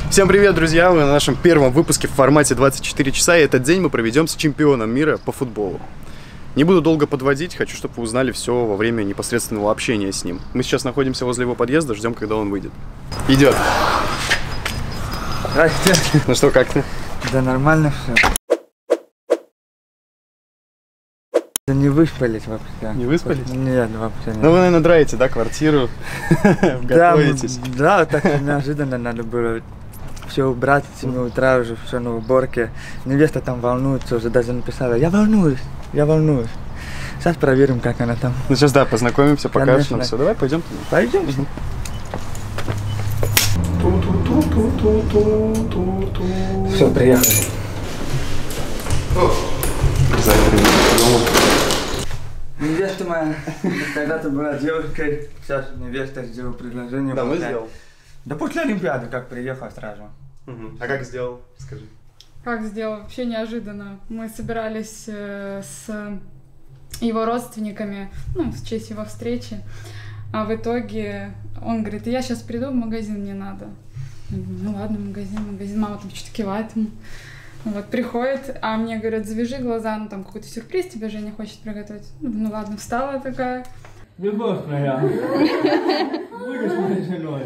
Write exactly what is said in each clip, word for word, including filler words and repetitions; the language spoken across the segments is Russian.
Всем привет, друзья! Вы на нашем первом выпуске в формате двадцать четыре часа, и этот день мы проведем с чемпионом мира по футболу. Не буду долго подводить, хочу, чтобы вы узнали все во время непосредственного общения с ним. Мы сейчас находимся возле его подъезда, ждем, когда он выйдет. Идет. Здравствуйте. Ну что, как ты? Да нормально все. Да не выспались вообще. Не выспались? Нет, вообще нет. Ну вы, наверное, драете, да, квартиру? Готовитесь? Да, так неожиданно надо было все убрать, с семи утра уже все на уборке. Невеста там волнуется, уже даже написала: я волнуюсь, я волнуюсь. Сейчас проверим, как она там. Ну сейчас, да, познакомимся, покажешь нам Конечно. все. Давай, пойдем. Пойдем. Все, приехали. Невеста моя, когда-то была девушкой, сейчас невеста сделала предложение. Да, мы сделал. Да после Олимпиады как приехал сразу. Угу. А как сделал? Скажи. Как сделал? Вообще неожиданно. Мы собирались э, с его родственниками, ну, в честь его встречи, а в итоге он говорит: я сейчас приду в магазин, мне надо. Я говорю: ну ладно, магазин, магазин. Мама там что-то кивает ему. Вот, приходит, а мне говорят: завяжи глаза, ну там какой-то сюрприз тебе Женя хочет приготовить. Ну ладно, встала такая. Любовь моя, будешь моей женой.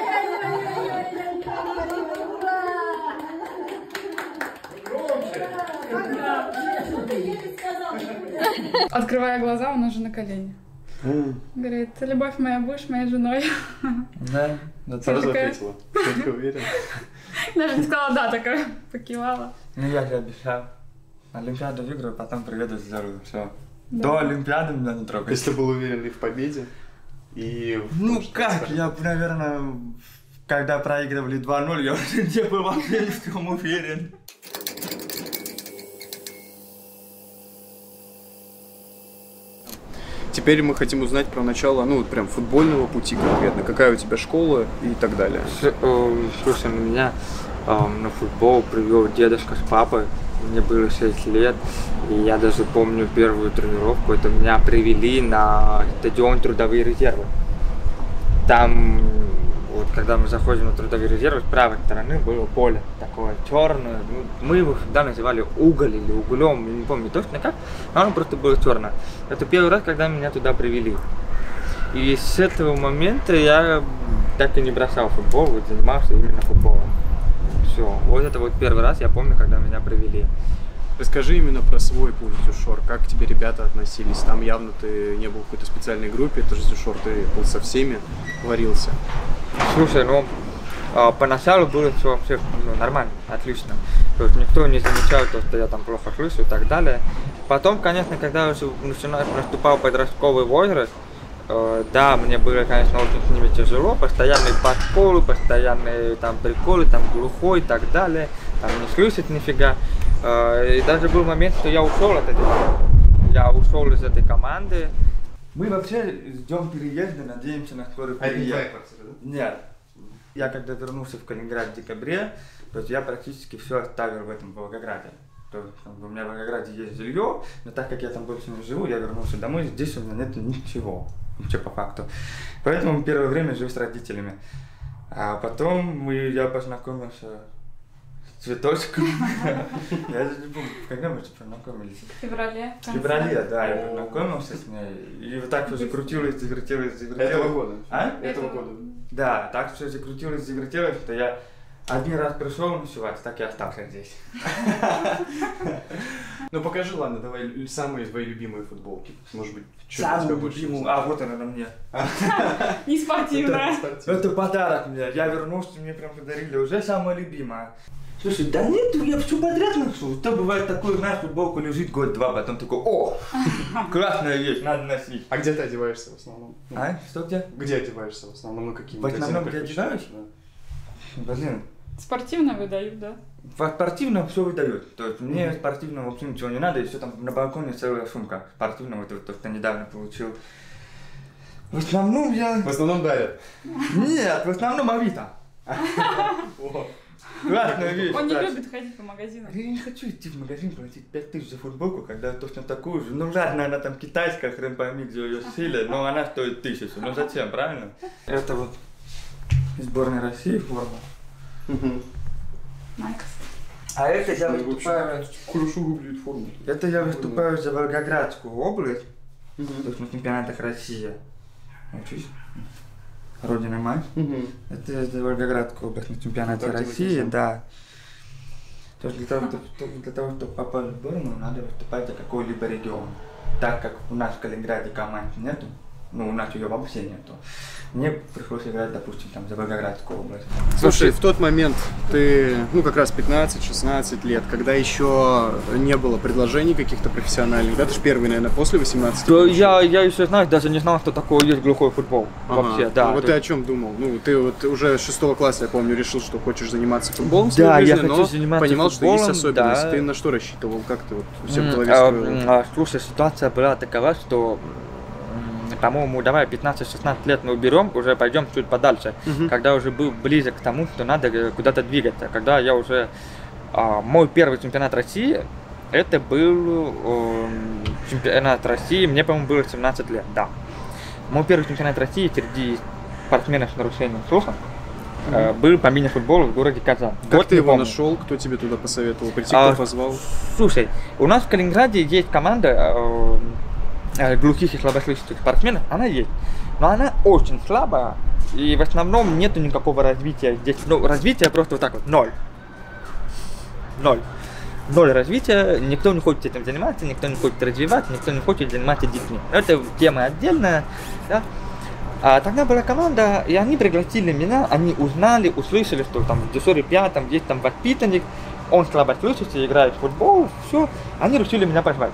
Открывая глаза, он уже на колени. Mm. Говорит: любовь моя, будешь моей женой. Да, да, сразу такая... ответила. Только уверен. Даже не сказала да, такая покивала. Ну я же обещал. Олимпиаду выиграю, потом приеду, сделаю все. Да. До Олимпиады меня не трогай. Если был уверен и в победе, и в Ну том, что как, скажет. я, наверное, когда проигрывали два ноль, я уже не был вообще ни в чем уверен. Теперь мы хотим узнать про начало, ну, вот прям футбольного пути конкретно. Какая у тебя школа и так далее. Слушай, на меня э, на футбол привел дедушка с папой. Мне было шесть лет, и я даже помню первую тренировку. Это меня привели на стадион Трудовые резервы. Там, вот когда мы заходим на Трудовые резервы, с правой стороны было поле такое черное. Мы его всегда называли уголь или углем, я не помню точно как, но оно просто было черное. Это первый раз, когда меня туда привели. И с этого момента я так и не бросал футбол, вот занимался именно футболом. Все, вот это вот первый раз я помню, когда меня привели. Расскажи именно про свой путь в Зюшор, как к тебе ребята относились. Там явно ты не был в какой-то специальной группе, это же Зюшор, ты был со всеми, варился. Слушай, ну, а, поначалу было все вообще ну, нормально, отлично. То есть никто не замечал то, что я там плохо слышу и так далее. Потом, конечно, когда уже начинал, наступал подростковый возраст, э, да, мне было, конечно, очень с ними тяжело. Постоянные подколы, постоянные там приколы, там глухой и так далее. Там не слышать нифига. Э, и даже был момент, что я ушел от этой Я ушел из этой команды. Мы вообще ждем переезда, надеемся на скорый переезд. А это твоя квартира, да? Нет. Я когда вернулся в Калининград в декабре, то есть я практически все оставил в этом Волгограде. То есть, у меня в Волгограде есть жилье, но так как я там больше не живу, я вернулся домой, здесь у меня нет ничего, вообще по факту. Поэтому первое время жил с родителями. А потом мы, я познакомился с Цветочком. Я даже не помню, когда мы познакомились. В феврале. В феврале, да, я познакомился с ней. И вот так все закрутилось, завертелось, завертелось. Этого года. А? Этого года. Да, так все закрутилось, завертелось, что я один раз пришел ночевать, так и остался здесь. Ну покажи, ладно, давай самые твои любимые футболки. Может быть, что тебя Самую больше любимую, узнать. а вот она на мне. Не спортивная. Это подарок мне, я вернулся, мне прям подарили, уже самая любимая. Слушай, да нет, я все подряд ношу. То бывает такое, знаешь, футболку лежит год-два, потом такой: о, классная вещь, надо носить. А где ты одеваешься в основном? А? Что где? Где одеваешься в основном? Ну какие В основном, где одеваюсь? Блин. Спортивно выдают, да? В спортивном все выдают. То есть мне спортивного вообще ничего не надо, и все там на балконе целая сумка спортивного, это вот то, что недавно получил. В основном я... В основном дарят. Нет, в основном Авито. Классная вещь. Он не кстати. любит ходить по магазинам. Я не хочу идти в магазин платить пять тысяч за футболку, когда точно такую же. Ну ладно, она там китайская, хрен пойми, где ее сшили, но она стоит тысячу. Ну зачем, правильно? Это вот из сборной России форма. Угу. Найкос. А это я выступаю... Хорошо выглядит форма. Это я выступаю за Волгоградскую область, Угу. то есть на чемпионатах России. Учусь. Родина мать. Угу. Это за Волгоградскую область на чемпионате Так ты России, вытеснял. да. То есть для того, чтобы, для того, чтобы попасть в сборную, надо выступать за какой-либо регион. Так как у нас в Калининграде команд нету, ну у нас ее вообще нету, мне пришлось играть, допустим, там за Волгоградскую область. Слушай, в тот момент ты, ну, как раз пятнадцать-шестнадцать лет, когда еще не было предложений каких-то профессиональных, да, ты же первый, наверное, после восемнадцати. То я, я еще, знаешь, даже не знал, что такое есть глухой футбол. Ага. Вообще, да. Ну, вот то ты о есть- чем думал? Ну, ты вот уже с шестого класса, я помню, решил, что хочешь заниматься футболом в Да, своей я жизни, хочу но заниматься понимал, что есть футболом, особенности. да. Ты на что рассчитывал? Как ты вот все в М, голове а, строил? м, а, Слушай, ситуация была такова, что, м, по-моему, давай пятнадцать-шестнадцать лет мы уберем, уже пойдем чуть подальше. Мгм. Когда уже был близок к тому, что надо э, куда-то двигаться. Когда я уже... а, мой первый чемпионат России, это был эм, чемпионат России, мне, по-моему, было семнадцать лет, да. Мой первый чемпионат России среди спортсменов с нарушением слуха э, был по мини-футболу в городе Казань. Как Год ты не его помню. нашел? Кто тебе туда посоветовал? Прийти, А, кто позвал? Слушай, у нас в Калининграде есть команда э, э, глухих и слабослышащих спортсменов, она есть, но она очень слабая, и в основном нету никакого развития здесь, ну, развития просто вот так вот, ноль. Ноль. Ноль развития, никто не хочет этим заниматься, никто не хочет развиваться, никто не хочет заниматься детьми. Это тема отдельная, да. А тогда была команда, и они пригласили меня, они узнали, услышали, что там в дежуре пятом есть там воспитанник, он слабослышащий, играет в футбол, все, они решили меня позвать.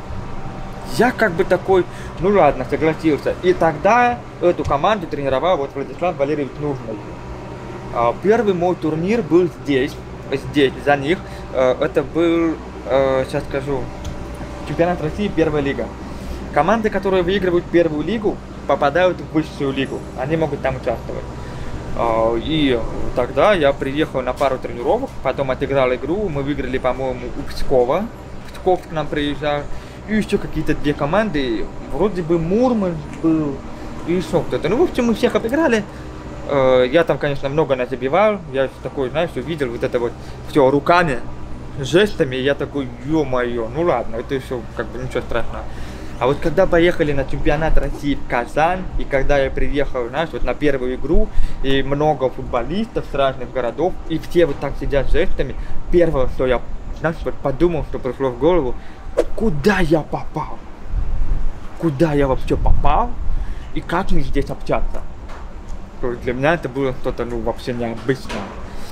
Я как бы такой, ну ладно, согласился. И тогда эту команду тренировал вот Владислав Валерьевич Нужный. А, Первый мой турнир был здесь, здесь, за них. Э, Это был, э, сейчас скажу, чемпионат России, первая лига. Команды, которые выигрывают первую лигу, попадают в высшую лигу. Они могут там участвовать. А, И тогда я приехал на пару тренировок, потом отыграл игру, мы выиграли, по-моему, у Пскова. Псков к нам приезжал. И еще какие-то две команды, вроде бы Мурманск был, и еще кто-то. Ну, в общем, мы всех обыграли. Э, Я там, конечно, много назабивал. Я такой, знаешь, увидел вот это вот все руками, жестами. И я такой, ё-моё, ну ладно, это еще как бы ничего страшного. А вот когда поехали на чемпионат России в Казань, и когда я приехал, знаешь, вот на первую игру, и много футболистов с разных городов, и все вот так сидят жестами, первое, что я, знаешь, вот подумал, что пришло в голову, куда я попал? Куда я вообще попал? И как мне здесь общаться? То есть для меня это было что-то, ну, вообще необычное.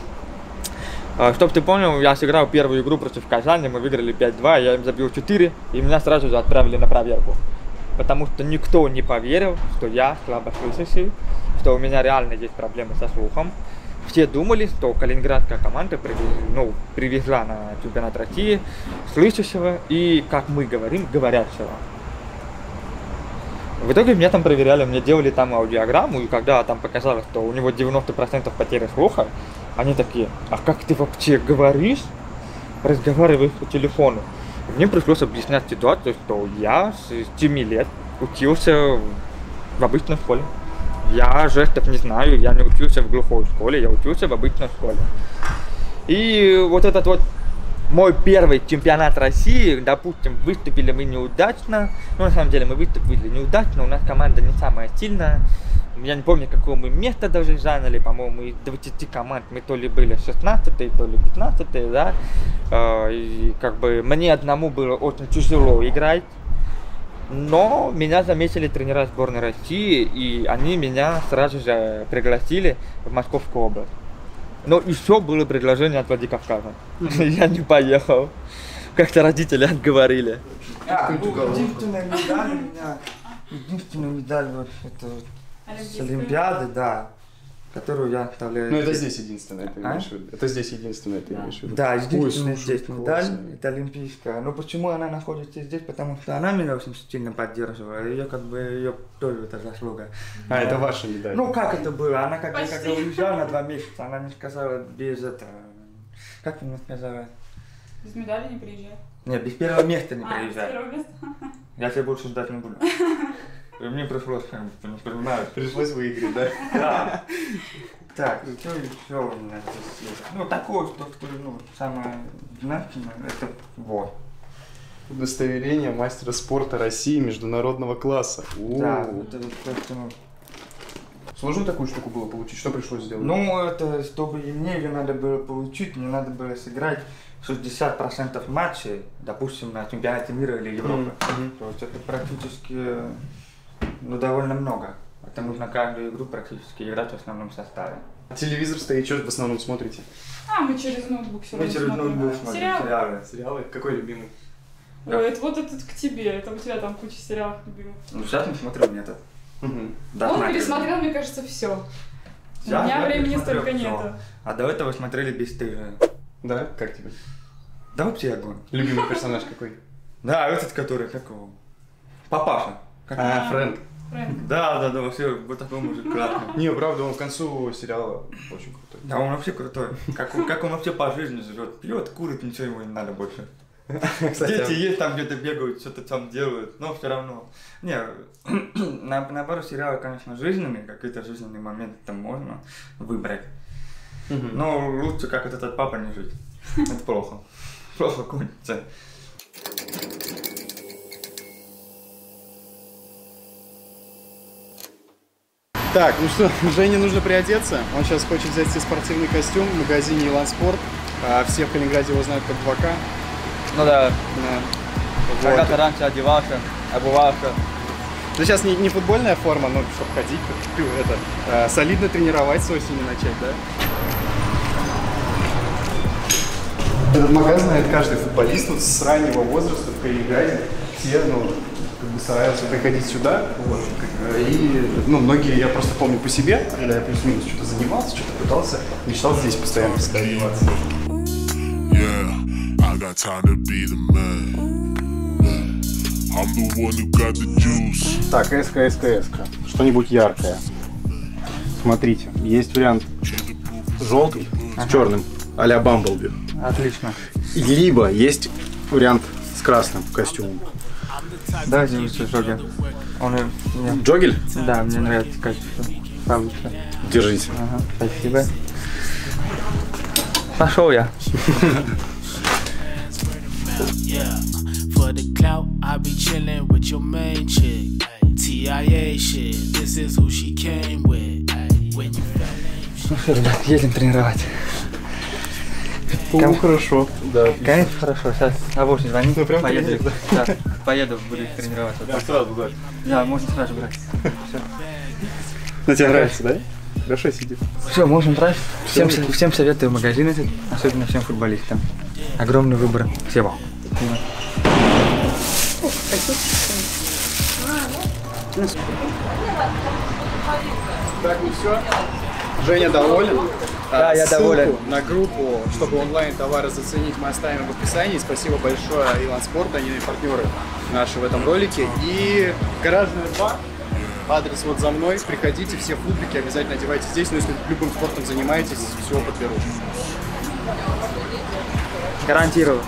А, Чтоб ты понял, я сыграл первую игру против Казани, мы выиграли пять-два, я им забил четыре, и меня сразу же отправили на проверку. Потому что никто не поверил, что я слабослышащий, что у меня реально есть проблемы со слухом. Все думали, что калининградская команда привез- ну, привезла на чемпионат России слышащего и, как мы говорим, говорящего. В итоге меня там проверяли, мне делали там аудиограмму, и когда там показалось, что у него девяносто процентов потери слуха, они такие, а как ты вообще говоришь, разговариваешь по телефону? И мне пришлось объяснять ситуацию, что я с семи лет учился в обычной школе. Я жестов не знаю, я не учился в глухой школе, я учился в обычной школе. И вот этот вот мой первый чемпионат России, допустим, выступили мы неудачно. Ну, на самом деле, мы выступили неудачно, у нас команда не самая сильная. Я не помню, какое мы место даже заняли, по-моему, из двадцати команд мы то ли были шестнадцатые, то ли пятнадцатые, да. Э, И как бы мне одному было очень тяжело играть. Но меня заметили тренера сборной России, и они меня сразу же пригласили в Московскую область. Но еще было предложение от Владикавказа. Я не поехал. Как-то родители отговорили. А, ну, единственная медаль у меня, единственная медаль вот это вот с Олимпиады, да, которую я оставляю. Ну, это здесь единственное, ты А? имеешь в виду. Это здесь единственное, ты Да. имеешь в виду. Да, Ой, единственная слушай, здесь медаль, классно. это олимпийская. Но почему она находится здесь? Потому что она меня очень сильно поддерживала. Ее как бы, ее тоже это заслуга. А, это ваша медаль. Ну, как это было? Она как, Почти. когда уезжала на два месяца, она мне сказала без этого... Как она мне сказала? Без медали не приезжай. Нет, без первого места не А, без приезжай. первого места. Я тебя больше ждать не буду. И мне пришлось, как бы, не понимаю. Пришлось выиграть, да? Да. Так, что еще у меня здесь есть? Ну, такое, что, ну, самое значимое, это вот. Удостоверение мастера спорта России международного класса. Да, это просто, ну... Сложно такую штуку было получить? Что пришлось сделать? Ну, это, чтобы и мне ее надо было получить, мне надо было сыграть шестьдесят процентов матчей, допустим, на чемпионате мира или Европы. Mm-hmm. То есть это практически, ну, довольно много. Это нужно каждую игру практически играть в основном составе. Телевизор стоит, что в основном смотрите? А, мы через ноутбук все Мы через ноутбук смотрим сериалы. сериалы. Сериалы? Какой любимый? Ой, да. это вот этот к тебе, это у тебя там куча сериалов любимых. Ну, сейчас мы смотрим этот. Угу. Да, Он пересмотрел, мне кажется, все. У меня времени столько нету. А до этого смотрели «Бесстыжие». Да? Как тебе? Да вообще огонь. Любимый персонаж какой? Да, этот, который, как его? Папаша. А, Фрэнк. Фрэнк. Да, да, да, вообще, вот такой мужик классный. Не, правда, он к концу сериала очень крутой. Да, он вообще крутой. Как он, как он вообще по жизни живет. Пьет, курит, ничего ему не надо больше. Кстати, дети есть, там где-то бегают, что-то там делают, но все равно. Не, на, наоборот, сериалы, конечно, жизненные, какие-то жизненные моменты там можно выбрать. Угу. Но лучше, как этот папа, не жить. Это плохо. Плохо кончится. Так, ну что, Жене нужно приодеться. Он сейчас хочет взять себе спортивный костюм в магазине Илан Спорт. А все в Калининграде его знают как два ка. Ну да. Да. Когда-то вот. Раньше одевался, обувался. Ну сейчас не, не футбольная форма, но чтобы ходить, это, э, солидно тренировать с осени начать, да? Этот магазин знает каждый футболист вот с раннего возраста в Калининграде. Все, ну, как бы стараются приходить сюда. Вот, и, ну, многие, я просто помню по себе, когда я плюс-минус что-то занимался, что-то пытался, мечтал здесь постоянно добиваться. Got time to be the man. I'm the one who got the juice. Так, СК, СК, СК. Что-нибудь яркое. Смотрите, есть вариант желтый ага. с черным, а-ля Бамблби. Отлично. Либо есть вариант с красным костюмом. Давайте лучше Джогель. Он мне... Джогель? Да, мне нравится качество. Получше. Держите. Ага, спасибо. Пошел я. Yeah, for the clout, I be chillin' with your main chick. Ти Ай Эй shit, this is who she came with. When you ну что, ребят, едем тренировать. Кому хорошо. Да. Конечно, хорошо. Сейчас на восемь звонить. Ну, прям поеду. Да, поеду, буду тренироваться. Да, сразу, да. Да, можно сразу брать. Все. Ну, тебе нравится, да? Хорошо сидит. Все, можем брать. Всем, всем советую магазин этот, особенно всем футболистам. Огромный выбор всего. Так, ну все. Женя доволен. Да, я доволен. На группу, чтобы онлайн товары заценить, мы оставим в описании. Спасибо большое Илан Спорт, они партнеры наши в этом ролике. И Гаражная два. Адрес вот за мной. Приходите, все футбики обязательно одевайте здесь. Но если любым спортом занимаетесь, все подберу. Гарантирую.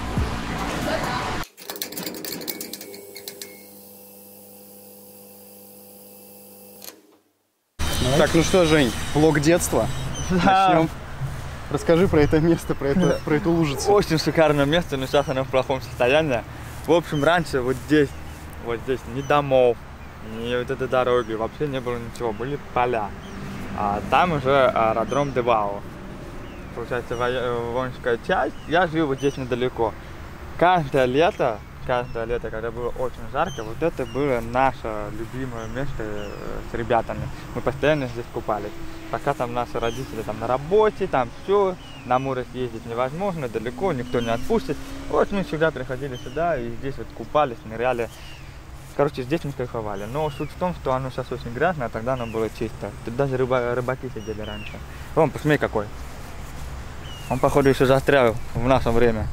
Так, ну что, Жень, влог детства. Да. Начнем. Расскажи про это место, про, это, про эту лужицу. Очень шикарное место, но сейчас оно в плохом состоянии. В общем, раньше вот здесь, вот здесь ни домов, ни вот этой дороги, вообще не было ничего, были поля. А там уже аэродром Дебао. Получается, воинская часть. Я жил вот здесь недалеко. Каждое лето, каждое лето, когда было очень жарко, вот это было наше любимое место с ребятами. Мы постоянно здесь купались. Пока там наши родители там на работе, там все, на море съездить невозможно, далеко, никто не отпустит. Вот мы всегда приходили сюда и здесь вот купались, ныряли. Короче, здесь мы кайфовали. Но суть в том, что оно сейчас очень грязное, а тогда оно было чисто. Тут даже рыба, рыбаки сидели раньше. Вон, посмотри какой. Он, походу, еще застрял в наше время.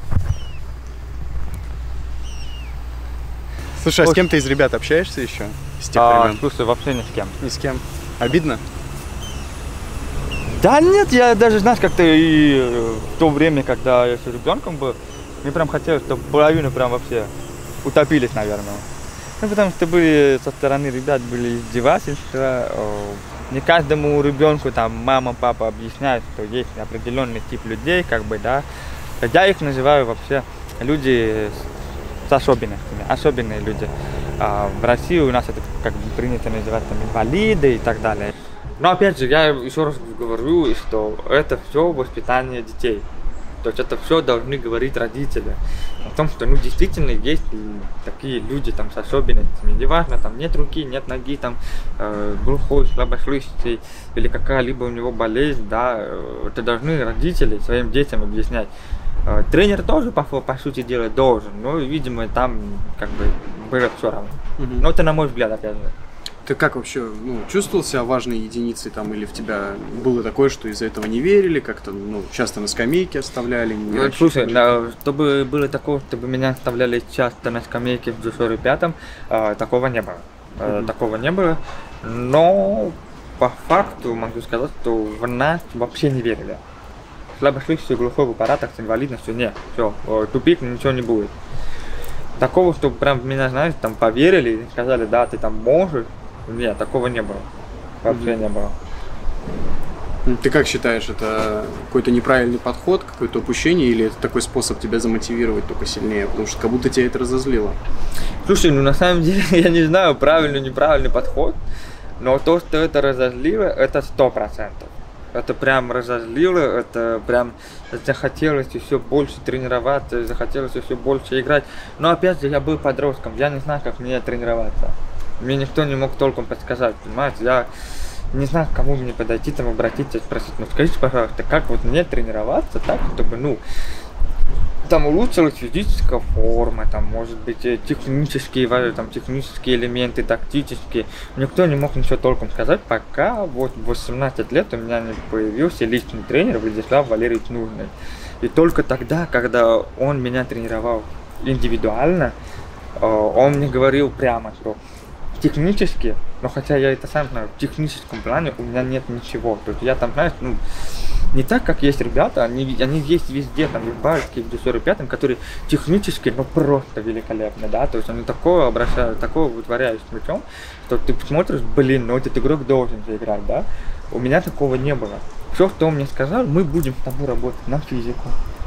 Слушай, а с кем ты из ребят общаешься еще? С тех а, времен? Слушай, вообще ни с кем. Ни с кем. Обидно? Да нет, я даже, знаешь, как-то и в то время, когда я еще ребенком был, мне прям хотелось, чтобы половину прям вообще утопились, наверное. Ну, потому что были со стороны ребят были издевательства, не каждому ребенку там мама, папа объясняют, что есть определенный тип людей, как бы, да. Я их называю вообще люди с особенностями, особенные люди. А в России у нас это как бы принято называть там инвалиды и так далее. Но опять же, я еще раз говорю, что это все воспитание детей. То есть это все должны говорить родители. О том, что ну действительно есть такие люди там с особенностями. Неважно, там нет руки, нет ноги, там э, глухой, слабослышащий или какая-либо у него болезнь, да, э, это должны родители своим детям объяснять. Э, тренер тоже по, по сути дела должен, но видимо там как бы было все равно. Угу. Но это на мой взгляд, опять же. Ты как вообще, ну, чувствовал себя важной единицей там, или в тебя было такое, что из-за этого не верили, как-то, ну, часто на скамейке оставляли? Не ну, слушай, да, чтобы было такое, чтобы меня оставляли часто на скамейке в десятом пятом, э, такого не было. Э, mm-hmm. Такого не было, но по факту могу сказать, что в нас вообще не верили. Слабослышащий, глухой в аппаратах с инвалидностью, нет, все, тупик, ничего не будет. Такого, чтобы прям меня, знаешь, там поверили и сказали, да, ты там можешь. Нет, такого не было. Вообще mm-hmm. не было. Ты как считаешь, это какой-то неправильный подход, какое-то упущение, или это такой способ тебя замотивировать только сильнее? Потому что как будто тебя это разозлило. Слушай, ну на самом деле я не знаю, правильный, неправильный подход, но то, что это разозлило, это сто процентов. Это прям разозлило, это прям захотелось еще больше тренироваться, захотелось еще больше играть. Но опять же, я был подростком, я не знаю, как мне тренироваться. Мне никто не мог толком подсказать, понимаете, я не знаю, к кому мне подойти, там обратиться, спросить, ну скажите, пожалуйста, как вот мне тренироваться так, чтобы, ну, там улучшилась физическая форма, там, может быть, технические, там, технические элементы, тактические. Никто не мог ничего толком сказать, пока вот в восемнадцать лет у меня не появился личный тренер Владислав Валерьевич Нужный. И только тогда, когда он меня тренировал индивидуально, он мне говорил прямо, что технически, но хотя я это сам знаю, в техническом плане у меня нет ничего. То есть я там, знаешь, ну, не так, как есть ребята, они, они есть везде, там, и в Балтике, и в десятом пятом, которые технически, ну, просто великолепны, да, то есть они такое обращают, такое вытворяют с мячом, что ты смотришь, блин, ну, этот игрок должен заиграть, да. У меня такого не было. Все, что он мне сказал, мы будем с тобой работать на физику.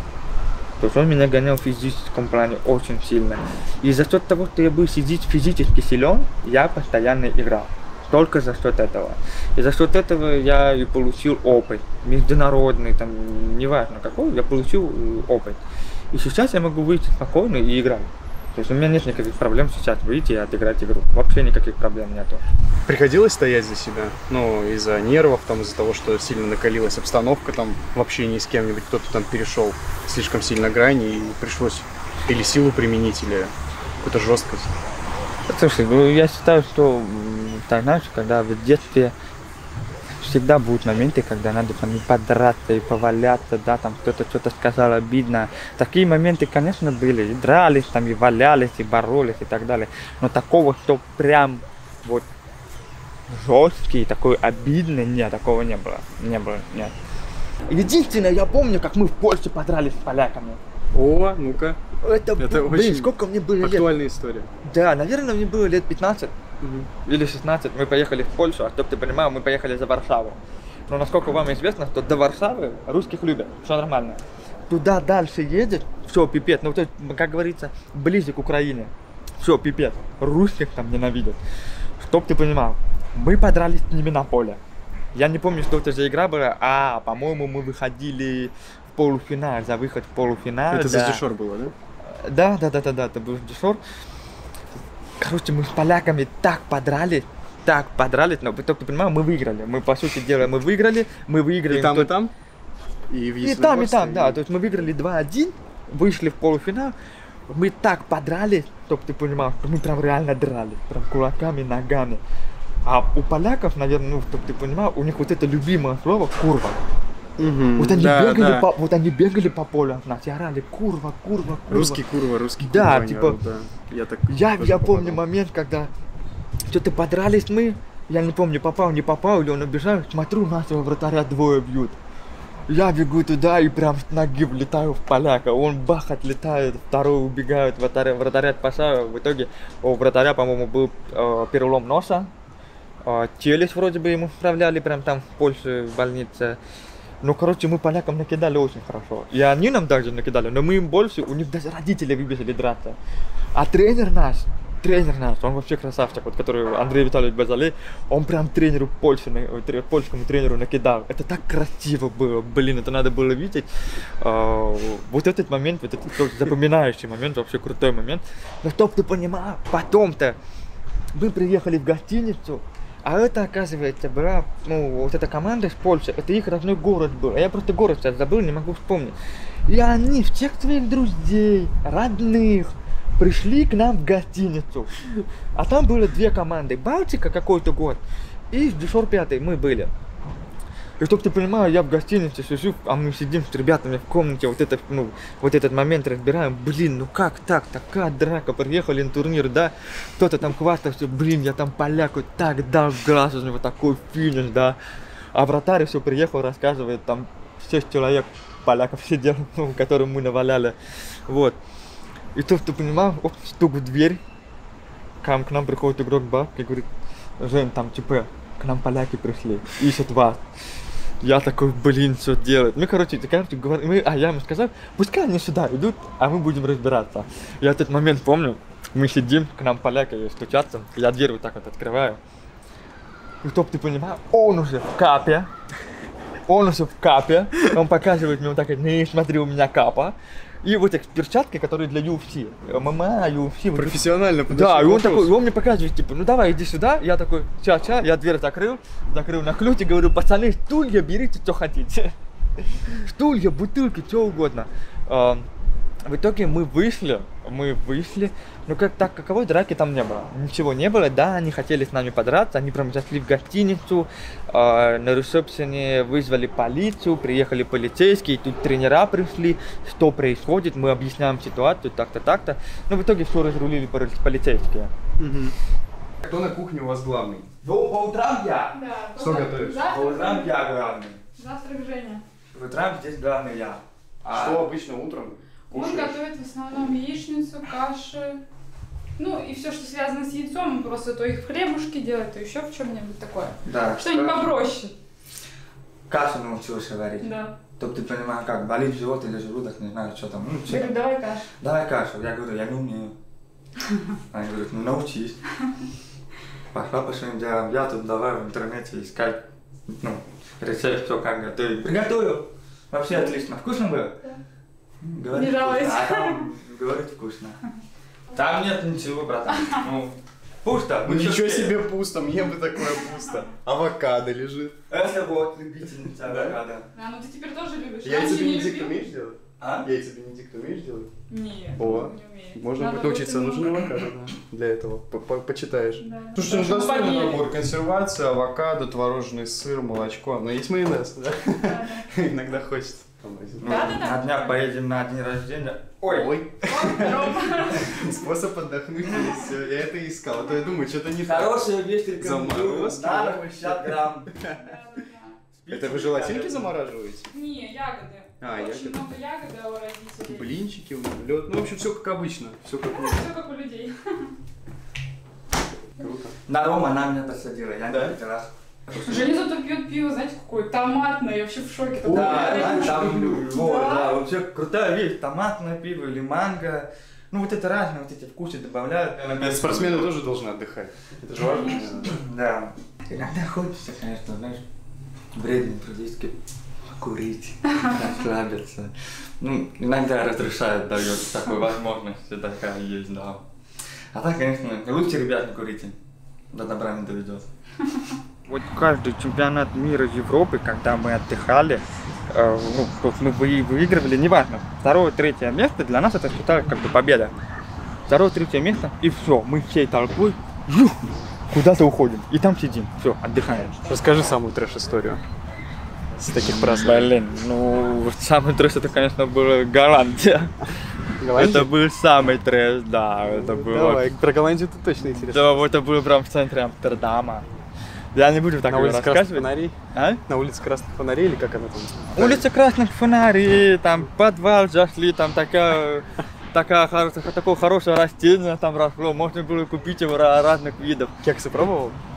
То есть он меня гонял в физическом плане очень сильно. И за счет того, что я был физически силен, я постоянно играл. Только за счет этого. И за счет этого я и получил опыт. Международный, там, неважно какой, я получил опыт. И сейчас я могу выйти спокойно и играть. То есть у меня нет никаких проблем сейчас выйти и отыграть игру. Вообще никаких проблем нету. Приходилось стоять за себя? Ну, из-за нервов, там, из-за того, что сильно накалилась обстановка, там, в общении с кем-нибудь, кто-то там перешел слишком сильно грани, и пришлось или силу применить, или какую-то жесткость? Слушай, ну, я считаю, что, так, знаешь, когда в детстве всегда будут моменты, когда надо там и подраться, и поваляться, да, там кто-то что-то сказал обидно. Такие моменты, конечно, были. И дрались, там, и валялись, и боролись, и так далее. Но такого, что прям вот жесткий, такой обидный, нет, такого не было. Не было, нет. Единственное, я помню, как мы в Польше подрались с поляками. О, ну-ка. Это, Это блин, очень сколько мне было лет? Актуальная история. Да, наверное, мне было лет пятнадцать. Или шестнадцать, мы поехали в Польшу, а чтобы ты понимал, мы поехали за Варшаву. Но насколько вам известно, что до Варшавы русских любят, все нормально. Туда дальше едет, все, пипец, ну, то есть, как говорится, ближе к Украине, все, пипец, русских там ненавидят. Чтоб ты понимал, мы подрались с ними на поле. Я не помню, что это за игра была, а, по-моему, мы выходили в полуфинал, за выход в полуфинал. Это да. за Дюшор было, да? Да, да, да, да, да, это был Дюшор. Короче, мы с поляками так подрались, так подрались, но ты понимаешь, мы выиграли. Мы, по сути дела, мы выиграли, мы выиграли. И там, тот... и там? И, в и там, и там, и... да. То есть мы выиграли два один, вышли в полуфинал. Мы так подрались, чтобы ты понимал, что мы прям реально дрались, прям кулаками, ногами. А у поляков, наверное, ну, чтобы ты понимал, у них вот это любимое слово «курва». Угу, вот, они да, бегали да. По, вот они бегали по полю от нас и орали «курва, курва, курва». Русский курва, русский да, курва. Типа, орут, да, Я, так я, я помню момент, когда что-то подрались мы, я не помню, попал, не попал, или он убежал, смотрю, нашего вратаря двое бьют. Я бегу туда и прям с ноги влетаю в поляка, он бах отлетает, второй убегает, вратаря, вратаря спасаю. В итоге у вратаря, по-моему, был э, перелом носа. А, Телес вроде бы ему справляли прям там в Польше, в больнице. Ну, короче, мы полякам накидали очень хорошо. И они нам также накидали, но мы им больше, у них даже родители выбежали драться. А тренер наш, тренер наш, он вообще красавчик, вот который Андрей Витальевич Базалей, он прям тренеру Польши, польскому тренеру накидал. Это так красиво было, блин, это надо было видеть. А, вот этот момент, вот этот запоминающий момент, вообще крутой момент. Но чтоб ты понимал, потом-то мы приехали в гостиницу, а это, оказывается, была, ну, вот эта команда из Польши, это их родной город был. А я просто город сейчас забыл, не могу вспомнить. И они, всех своих друзей, родных, пришли к нам в гостиницу. А там было две команды. Балтика какой-то год и Дюшор пятый мы были. И чтобы ты понимал, я в гостинице сижу, а мы сидим с ребятами в комнате, вот, это, ну, вот этот момент разбираем. Блин, ну как так, такая драка, приехали на турнир, да? Кто-то там хвастался, блин, я там поляку так дал в глаз, у него такой финиш, да? А вратарь все приехал, рассказывает, там шесть человек поляков сидел, ну, которым мы наваляли, вот. И чтобы ты понимал, оп, стук в дверь, к нам приходит игрок Бак и говорит: Жень, там типа, к нам поляки пришли, ищут вас. Я такой, блин, что делать? Мы, короче, короче говорим, мы, а я ему сказал, пускай они сюда идут, а мы будем разбираться. Я этот момент помню, мы сидим, к нам поляки стучатся, я дверь вот так вот открываю. И чтоб ты понимал, он уже в капе, он уже в капе, он показывает мне вот так, не смотри, у меня капа. И вот эти перчатки, которые для ю эф си, ММА, ю эф си. Профессионально подошел. Да, и он такой, и он мне показывает, типа, ну давай, иди сюда. Я такой, ча-ча, я дверь закрыл, закрыл на ключ и говорю: пацаны, стулья берите, что хотите. Стулья, бутылки, что угодно. В итоге мы вышли, мы вышли, но как так, каковой драки там не было, ничего не было, да, они хотели с нами подраться, они прям зашли в гостиницу, э, на ресепшене вызвали полицию, приехали полицейские, тут тренера пришли, что происходит, мы объясняем ситуацию, так-то, так-то, но в итоге все разрулили полицейские. Угу. Кто на кухне у вас главный? Ну, по утрам я. Да, Что готовишь? По утрам я главный. Завтрак Женя. По утрам здесь главный я. А... Что обычно утром? Он Кушаешь? готовит в основном яичницу, каши, ну и все, что связано с яйцом, он просто то их в хлебушке делает, то еще в чем-нибудь такое. Да. Что-нибудь попроще. Кашу научился варить. Да. Чтоб ты понимал, как болит живот или желудок, не знаю, что там. Ну, что Говорю, давай кашу. Давай кашу. Я говорю, я не умею. Они говорят, ну научись. Пошла по своим делам. Я тут давай в интернете искать, ну, рецепт, что как готовить. Приготовил. Вообще отлично. Вкусно было? Да. Говорит, Не жалуюсь. вкусно. А там говорит вкусно. Там нет ничего, братан. Ну, пусто. Ну Мы ничего всё съели. себе пусто, мне бы такое пусто. Авокадо лежит. Это вот любительница авокадо. А, ну ты теперь тоже любишь. Яйца Раньше не Бенедикт любил? умеешь делать? А? Яйца Бенедикт умеешь делать? Нет, О, не умею. Можно Надо будет научиться, будет нужен ему- авокадо, да, для этого. По- по- Почитаешь. Да. Слушай, ну Чтобы достойный поели. набор. Консервация, авокадо, творожный сыр, молочко. Но есть майонез, да? Да, Иногда хочется. Ну, Да-да-да. на днях поедем на день рождения. Ой, Ой, да. Рома. способ отдохнуть и все. Я это искал, а то я думаю, что-то не так. хорошая вещь, только Заморозки, на да? пятьдесят грамм. Да-да-да. Это вы желатинки замораживаете? Не, ягоды. А, Очень ягоды. много ягоды у родителей. Блинчики, лед. Ну, в общем, все как обычно. Все как нужно. Все как у людей. Круто. На Рома она меня посадила, я Да? не пять раз. Женя зато пьет пиво, знаете, какое? Томатное, я вообще в шоке. Такое Да, я да, не там, люблю. вот, Да. да, вообще крутая вещь, томатное пиво или манго. Ну вот это разные вот эти вкусы добавляют. Спортсмены тоже должны отдыхать. Это же важно. Да. Иногда хочется, конечно, знаешь, вредные привычки курить, расслабиться. Ну, иногда разрешает, дает такую возможность, такая есть, да. А так, конечно, лучше, ребят, не курите, до добра не доведет. Вот каждый чемпионат мира Европы, когда мы отдыхали, э, ну, вот мы вы- выигрывали, неважно, второе, третье место, для нас это считалось как бы победа. Второе, третье место, и все, мы всей толпой юх, куда-то уходим, и там сидим, все, отдыхаем. Расскажи самую трэш-историю с таких праздников. Блин, ну, самый трэш это, конечно, была Голландия. Это был самый трэш, да, это было. Давай, про Голландию тут точно интересно. Да, вот это было прям в центре Амстердама. Я не буду так На улице красных рассказывать. фонарей? А? На улице красных фонарей или как она там? Улица Красных Фонарей, там подвал зашли, там такая, такая, хоро- такое хорошее растение там росло, можно было купить его ра- разных видов. Кексы пробовал?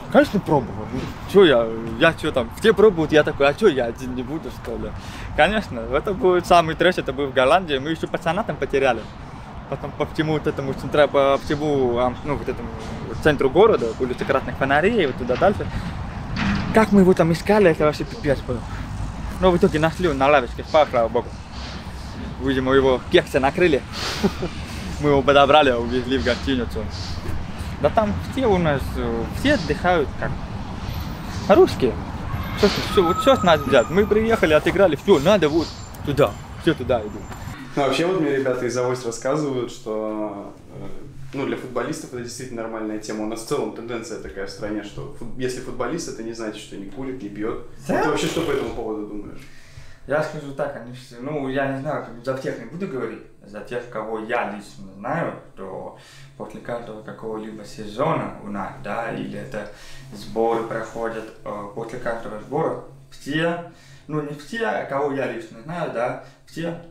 Конечно, пробовал. Что я, я что там, все пробуют, я такой, а что я один не буду, что ли? Конечно, это будет самый трэш, это был в Голландии, мы еще пацана там потеряли. Потом по всему вот этому, по всему, ну, вот этому центру города, улицы Красных Фонарей, вот туда дальше. Как мы его там искали, это вообще пипец был. Но в итоге нашли, он на лавочке спал, слава богу. Видимо, его кексы накрыли. Мы его подобрали, увезли в гостиницу. Да там все у нас, все отдыхают как русские. Все, все, вот все с нас взят. Мы приехали, отыграли, все, надо вот туда, все туда идут. Ну, вообще, вот мне ребята из Авось рассказывают, что ну, для футболистов это действительно нормальная тема. У нас в целом тенденция такая в стране, что фут... если футболист, это не значит, что не курит, не пьет. Да? Ты вообще что по этому поводу думаешь? Я скажу так, они все, ну, я не знаю, за всех не буду говорить, за тех, кого я лично знаю, то после каждого какого-либо сезона у нас, да, или это сборы проходят, после каждого сбора, все, ну, не все, кого я лично знаю, да, все,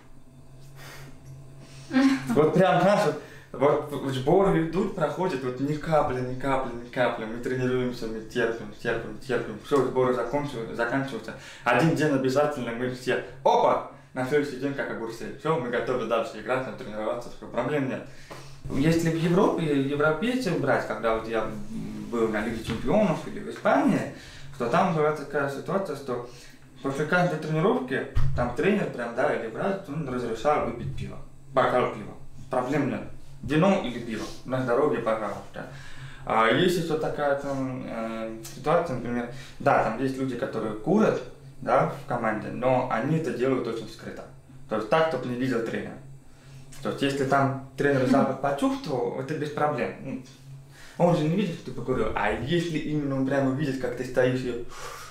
вот прям, знаешь, вот, вот сборы идут, проходят, вот ни капли, ни капли, ни капли. Мы тренируемся, мы терпим, терпим, терпим. Все, сборы заканчиваются, заканчиваются. Один день обязательно мы все, опа, на следующий день как огурцы. Все, мы готовы дальше играть, тренироваться, все, проблем нет. Если в Европе, европейцев брать, когда вот я был на Лиге Чемпионов или в Испании, то там была такая ситуация, что после каждой тренировки там тренер прям, да, или брат, он разрешал выпить пиво, бокал пива. Проблем нет. Вино или пиво, на здоровье, пожалуйста. А есть еще такая там, э, ситуация, например, да, там есть люди, которые курят, да, в команде, но они это делают очень скрыто. То есть так, чтобы не видел тренер. То есть если там тренер запах почувствовал, это без проблем. Он же не видит, что ты покурил, а если именно он прямо видит, как ты стоишь и,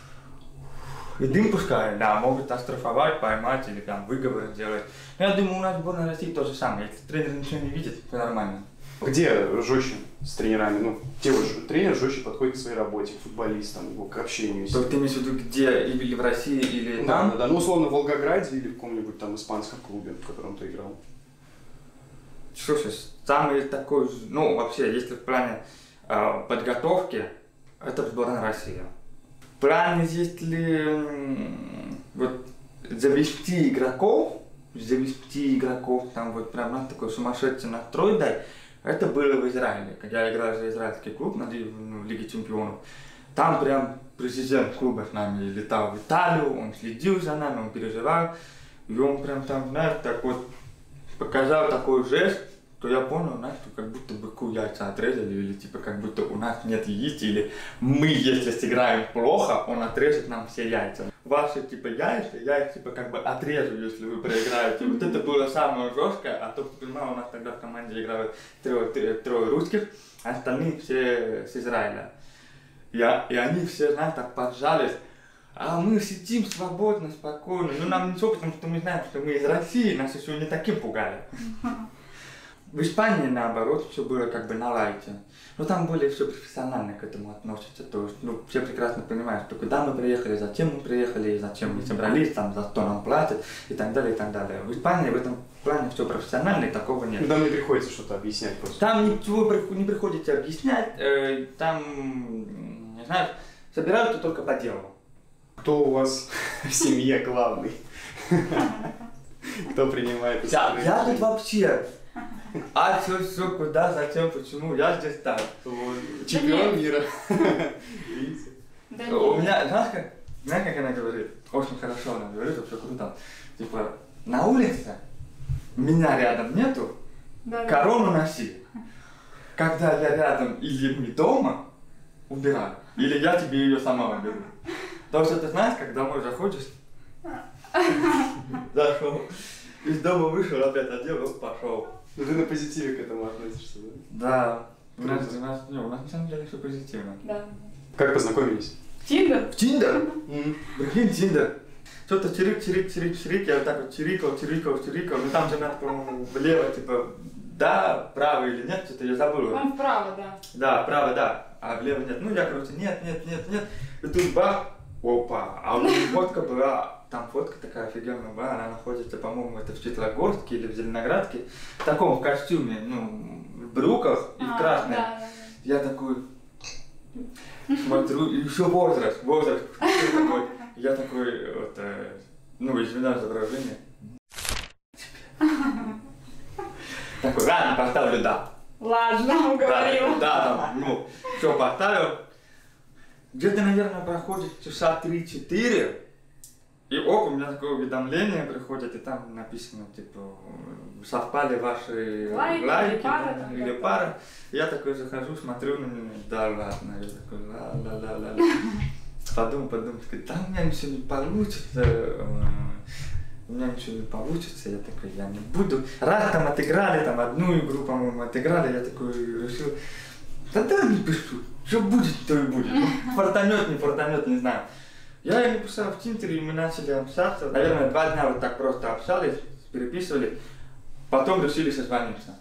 и дым пускаешь, да, могут оштрафовать, поймать или там выговор сделать. Но я думаю, у нас в сборной России то же самое. Если тренер ничего не видит, то нормально. Где жестче с тренерами? Ну, где вот тренер жестче подходит к своей работе, к футболистам, к общению? То ты имеешь в виду, где, или в России, или да, там? Да, да, ну условно в Волгограде или в каком-нибудь там испанском клубе, в котором ты играл. Слушай, самый такой, ну вообще, если в плане э, подготовки, это сборная России. В плане, если вот завести игроков, завести игроков, там вот прям на такой сумасшедший настрой дать, это было в Израиле, когда я играл за израильский клуб на ну, Лиге Чемпионов. Там прям президент клуба с нами летал в Италию, он следил за нами, он переживал, и он прям там, знаешь, так вот показал такой жест, то я понял, знаешь, что как будто быку яйца отрезали, или типа как будто у нас нет яиц, или мы, если сыграем плохо, он отрежет нам все яйца. Ваши типа яйца, я их типа как бы отрежу, если вы проиграете. Вот это было самое жесткое, а то, что понимал, у нас тогда в команде играли трое, трое, трое русских, а остальные все с Израиля. И, и они все, знаешь, так поджались. А мы сидим свободно, спокойно. Ну нам ничего, потому что мы знаем, что мы из России, нас еще не таким пугали. В Испании, наоборот, все было как бы на лайте. Но там более все профессионально к этому относятся. То есть, ну, все прекрасно понимают, что куда мы приехали, зачем мы приехали, зачем мы собрались, там, за что нам платят и так далее, и так далее. В Испании в этом плане все профессионально, и такого нет. Там не приходится что-то объяснять просто. Там ничего не приходится объяснять, э, там, не знаю, собираются только по делу. Кто у вас в семье главный? Кто принимает решение? Я тут вообще... А что, что, куда, зачем, почему? Я здесь так. Вот. Чемпион мира. Видите? Да у меня, знаешь как, знаешь, как она говорит? Очень хорошо она говорит, вообще круто. Типа, на улице меня рядом нету, да, корону носи. Когда я рядом или мы дома, убираю. Или я тебе ее сама уберу. Потому что ты знаешь, как домой заходишь, зашел, из дома вышел, опять одел, пошел. Ну ты на позитиве к этому относишься, да? Да. У нас, у нас, не, у нас на самом деле все позитивно. Да. Как познакомились? В Тиндер. В Тиндер? Mm-hmm. Прикинь, Тиндер. Что-то чирик, чирик, чирик, чирик, я вот так вот чирикал, чирикал, чирикал, ну там же надо, по-моему, влево, типа, да, вправо или нет, что-то я забыл. Он вправо, да. Да, вправо, да, а влево нет. Ну я, короче, нет, нет, нет, нет. И тут бах, опа, а у меня фотка была, там фотка такая офигенная была, она находится, по-моему, это в Светлогорске или в Зеленоградске, в таком в костюме, ну, в брюках и а, в красной. Да, да. Я такой, Смотрю, и еще возраст, возраст. Такой, я такой, вот, э, ну, извиняюсь за выражение. Такой, ладно, поставлю да. Ладно, уговорила. Да, да, там, ну, все поставил. Где-то, наверное, проходит часа три-четыре. И оп, у меня такое уведомление приходит, и там написано, типа, совпали ваши лайки, лайки или пара. Да, или пара. Я такой захожу, смотрю на меня, да ладно, я такой, ла-ла-ла-ла-ла. Подумал, подумал, такой, да у меня ничего не получится, у меня ничего не получится, я такой, я не буду. Раз там отыграли, там одну игру, по-моему, отыграли, я такой решил, да да не пишу, что будет, то и будет. Фортанет, не фортанет, не знаю. Я ей написал в Тинтере, и мы начали общаться. Наверное, два дня вот так просто общались, переписывали. Потом решили созвониться.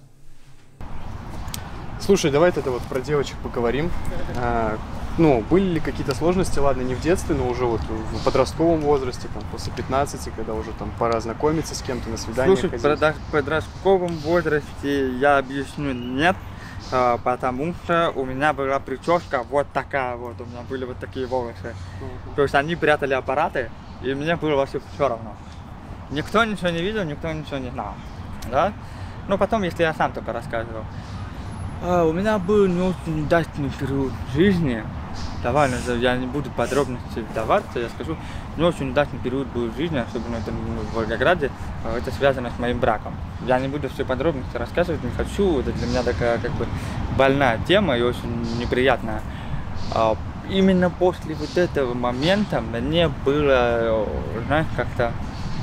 Слушай, давай тогда вот про девочек поговорим. А, ну, были ли какие-то сложности, ладно, не в детстве, но уже вот в подростковом возрасте, там, после пятнадцати, когда уже там пора знакомиться с кем-то, на свидание Слушай, ходить? в подростковом возрасте я объясню нет, потому что у меня была прическа вот такая вот, у меня были вот такие волосы. Uh-huh. То есть они прятали аппараты, и мне было вообще все равно. Никто ничего не видел, никто ничего не знал. Да? Ну потом, если я сам только рассказывал. А, у меня был не очень удачный период жизни. Давай, я не буду подробности вдаваться, я скажу, не очень удачный период был в жизни, особенно это в Волгограде, это связано с моим браком. Я не буду все подробности рассказывать, не хочу, это для меня такая как бы больная тема и очень неприятная. Именно после вот этого момента мне было, знаешь, как-то,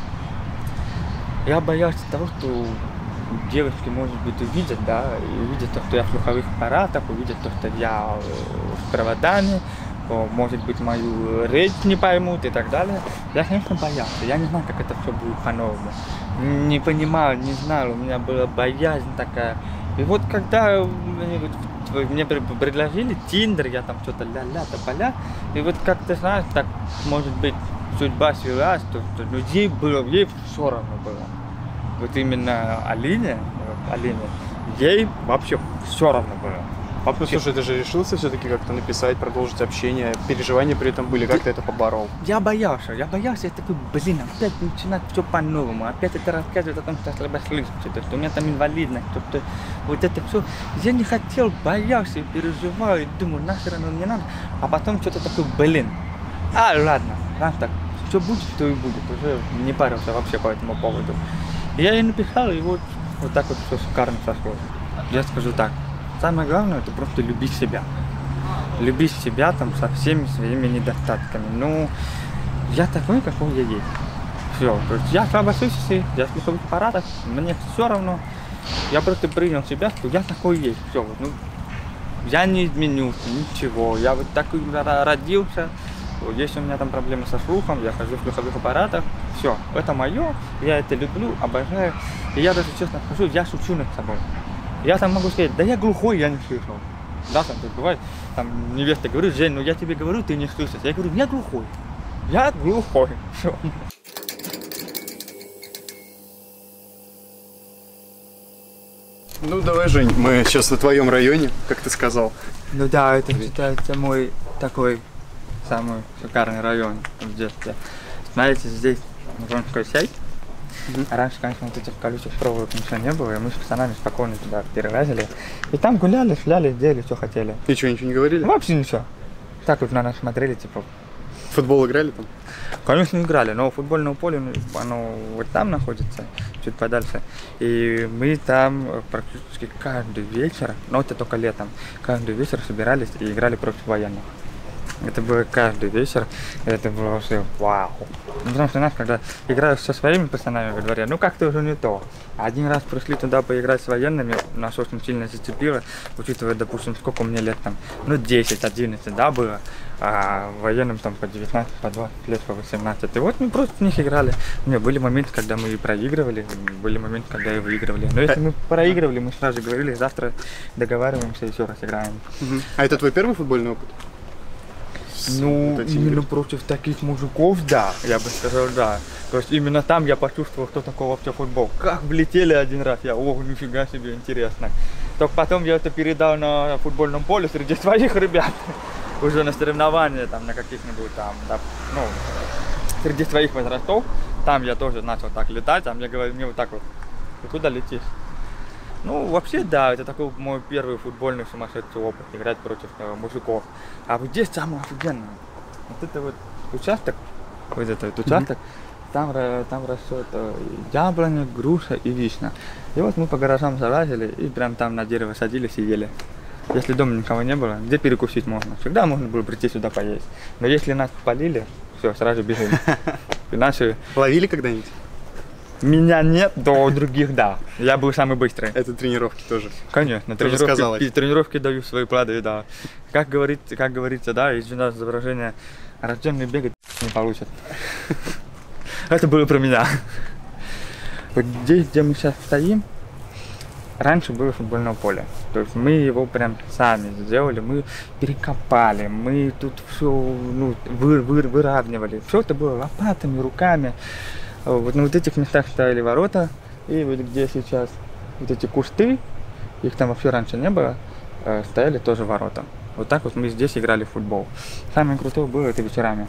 я боялся того, что девочки, может быть, увидят, да, и увидят то, что я в слуховых аппаратах, увидят то, что я с проводами, может быть, мою речь не поймут и так далее. Я, конечно, боялся. Я не знал, как это все будет по-новому. Не понимал, не знал, у меня была боязнь такая. И вот когда мне предложили Тиндер, я там что-то ля-ля, тополя, и вот как ты знаешь, так, может быть, судьба свелась, то, что людей было, ей все равно было. Вот именно Алине, Алине, ей вообще все равно было. Ну, слушай, ты же решился все-таки как-то написать, продолжить общение, переживания при этом были, как ты это поборол? Я боялся, я боялся, я такой, блин, опять начинать все по-новому, опять это рассказывать о том, что я слабослышащий, что у меня там инвалидность, что вот это все. Я не хотел, боялся, переживал, и думаю, нахер оно мне надо, а потом что-то такое, блин, а, ладно, раз так, что будет, то и будет, уже не парился вообще по этому поводу. Я ей написал, и вот, вот так вот все шикарно сошло. Я скажу так, самое главное, это просто любить себя. Любить себя там со всеми своими недостатками. Ну, я такой, какой я есть. Все, то есть я слабослышащий, я в слуховых аппаратах, мне все равно. Я просто принял себя, что я такой есть. Все, вот, ну, я не изменился, ничего. Я вот такой родился. Если у меня там проблемы со слухом, я хожу в слуховых аппаратах, все, это мое, я это люблю, обожаю. И я даже честно скажу, я шучу над собой. Я там могу сказать, да я глухой, я не слышал. Да, там бывает, там невеста говорит, Жень, ну я тебе говорю, ты не слышишь. Я говорю, я глухой, я глухой. Все. Ну давай, Жень, мы сейчас на твоем районе, как ты сказал. Ну да, это считается мой такой самый шикарный район в детстве. Смотрите, здесь Мужонская сеть. Mm-hmm. А раньше, конечно, вот этих колючих проволок ничего не было, и мы с пацанами спокойно туда перелазили. И там гуляли, шляли, делали, что хотели. И что, ничего не говорили? Вообще ничего. Так вот на нас смотрели, типа... Футбол играли там? Конечно, играли, но футбольное поле, оно вот там находится, чуть подальше. И мы там практически каждый вечер, но это только летом, каждый вечер собирались и играли против военных. Это было каждый вечер, это было вообще вау. Ну, потому что, знаешь, когда играешь со своими пацанами во дворе, ну как-то уже не то. Один раз пришли туда поиграть с военными, нас очень сильно зацепило, учитывая, допустим, сколько мне лет там, ну десять-одиннадцать, да, было, а военным там по девятнадцать, по двадцать лет, по восемнадцать. И вот мы просто в них играли. У меня были моменты, когда мы и проигрывали, были моменты, когда и выигрывали. Но если мы проигрывали, мы сразу говорили, завтра договариваемся и еще раз играем. Угу. А это твой первый футбольный опыт? Ну, вот именно против таких мужиков, да, я бы сказал, да. То есть именно там я почувствовал, кто такой вообще футбол. Как влетели один раз, я, ох, нифига себе, интересно. Только потом я это передал на футбольном поле среди своих ребят. уже на соревнования, там, на каких-нибудь там, да, ну, среди своих возрастов, там я тоже начал так летать, а мне говорят, мне вот так вот, ты куда летишь? Ну, вообще, да, это такой мой первый футбольный сумасшедший опыт, играть против э, мужиков. А вот здесь самое офигенное. Вот это вот участок, вот этот вот участок, mm-hmm. там, там растет э, яблоня, груша и вишня. И вот мы по гаражам залазили и прям там на дерево садились и ели. Если дома никого не было, где перекусить можно? Всегда можно было прийти сюда поесть. Но если нас полили, все, сразу бежим. Иначе... Ловили когда-нибудь? Меня нет, до других да. Я был самый быстрый. Это тренировки тоже. Конечно, тренировки, тренировки даю свои плоды, да. Как, говорит, как говорится, да, извиняюсь за выражение, рожденный бегать не получит. Это было про меня. Вот здесь, где мы сейчас стоим, раньше было футбольное поле. То есть мы его прям сами сделали, мы перекопали, мы тут все ну, вы, вы, выравнивали. Все это было лопатами, руками. Вот на вот этих местах стояли ворота, и вот где сейчас вот эти кусты, их там вообще раньше не было, стояли тоже ворота. Вот так вот мы здесь играли в футбол. Самое крутое было это вечерами.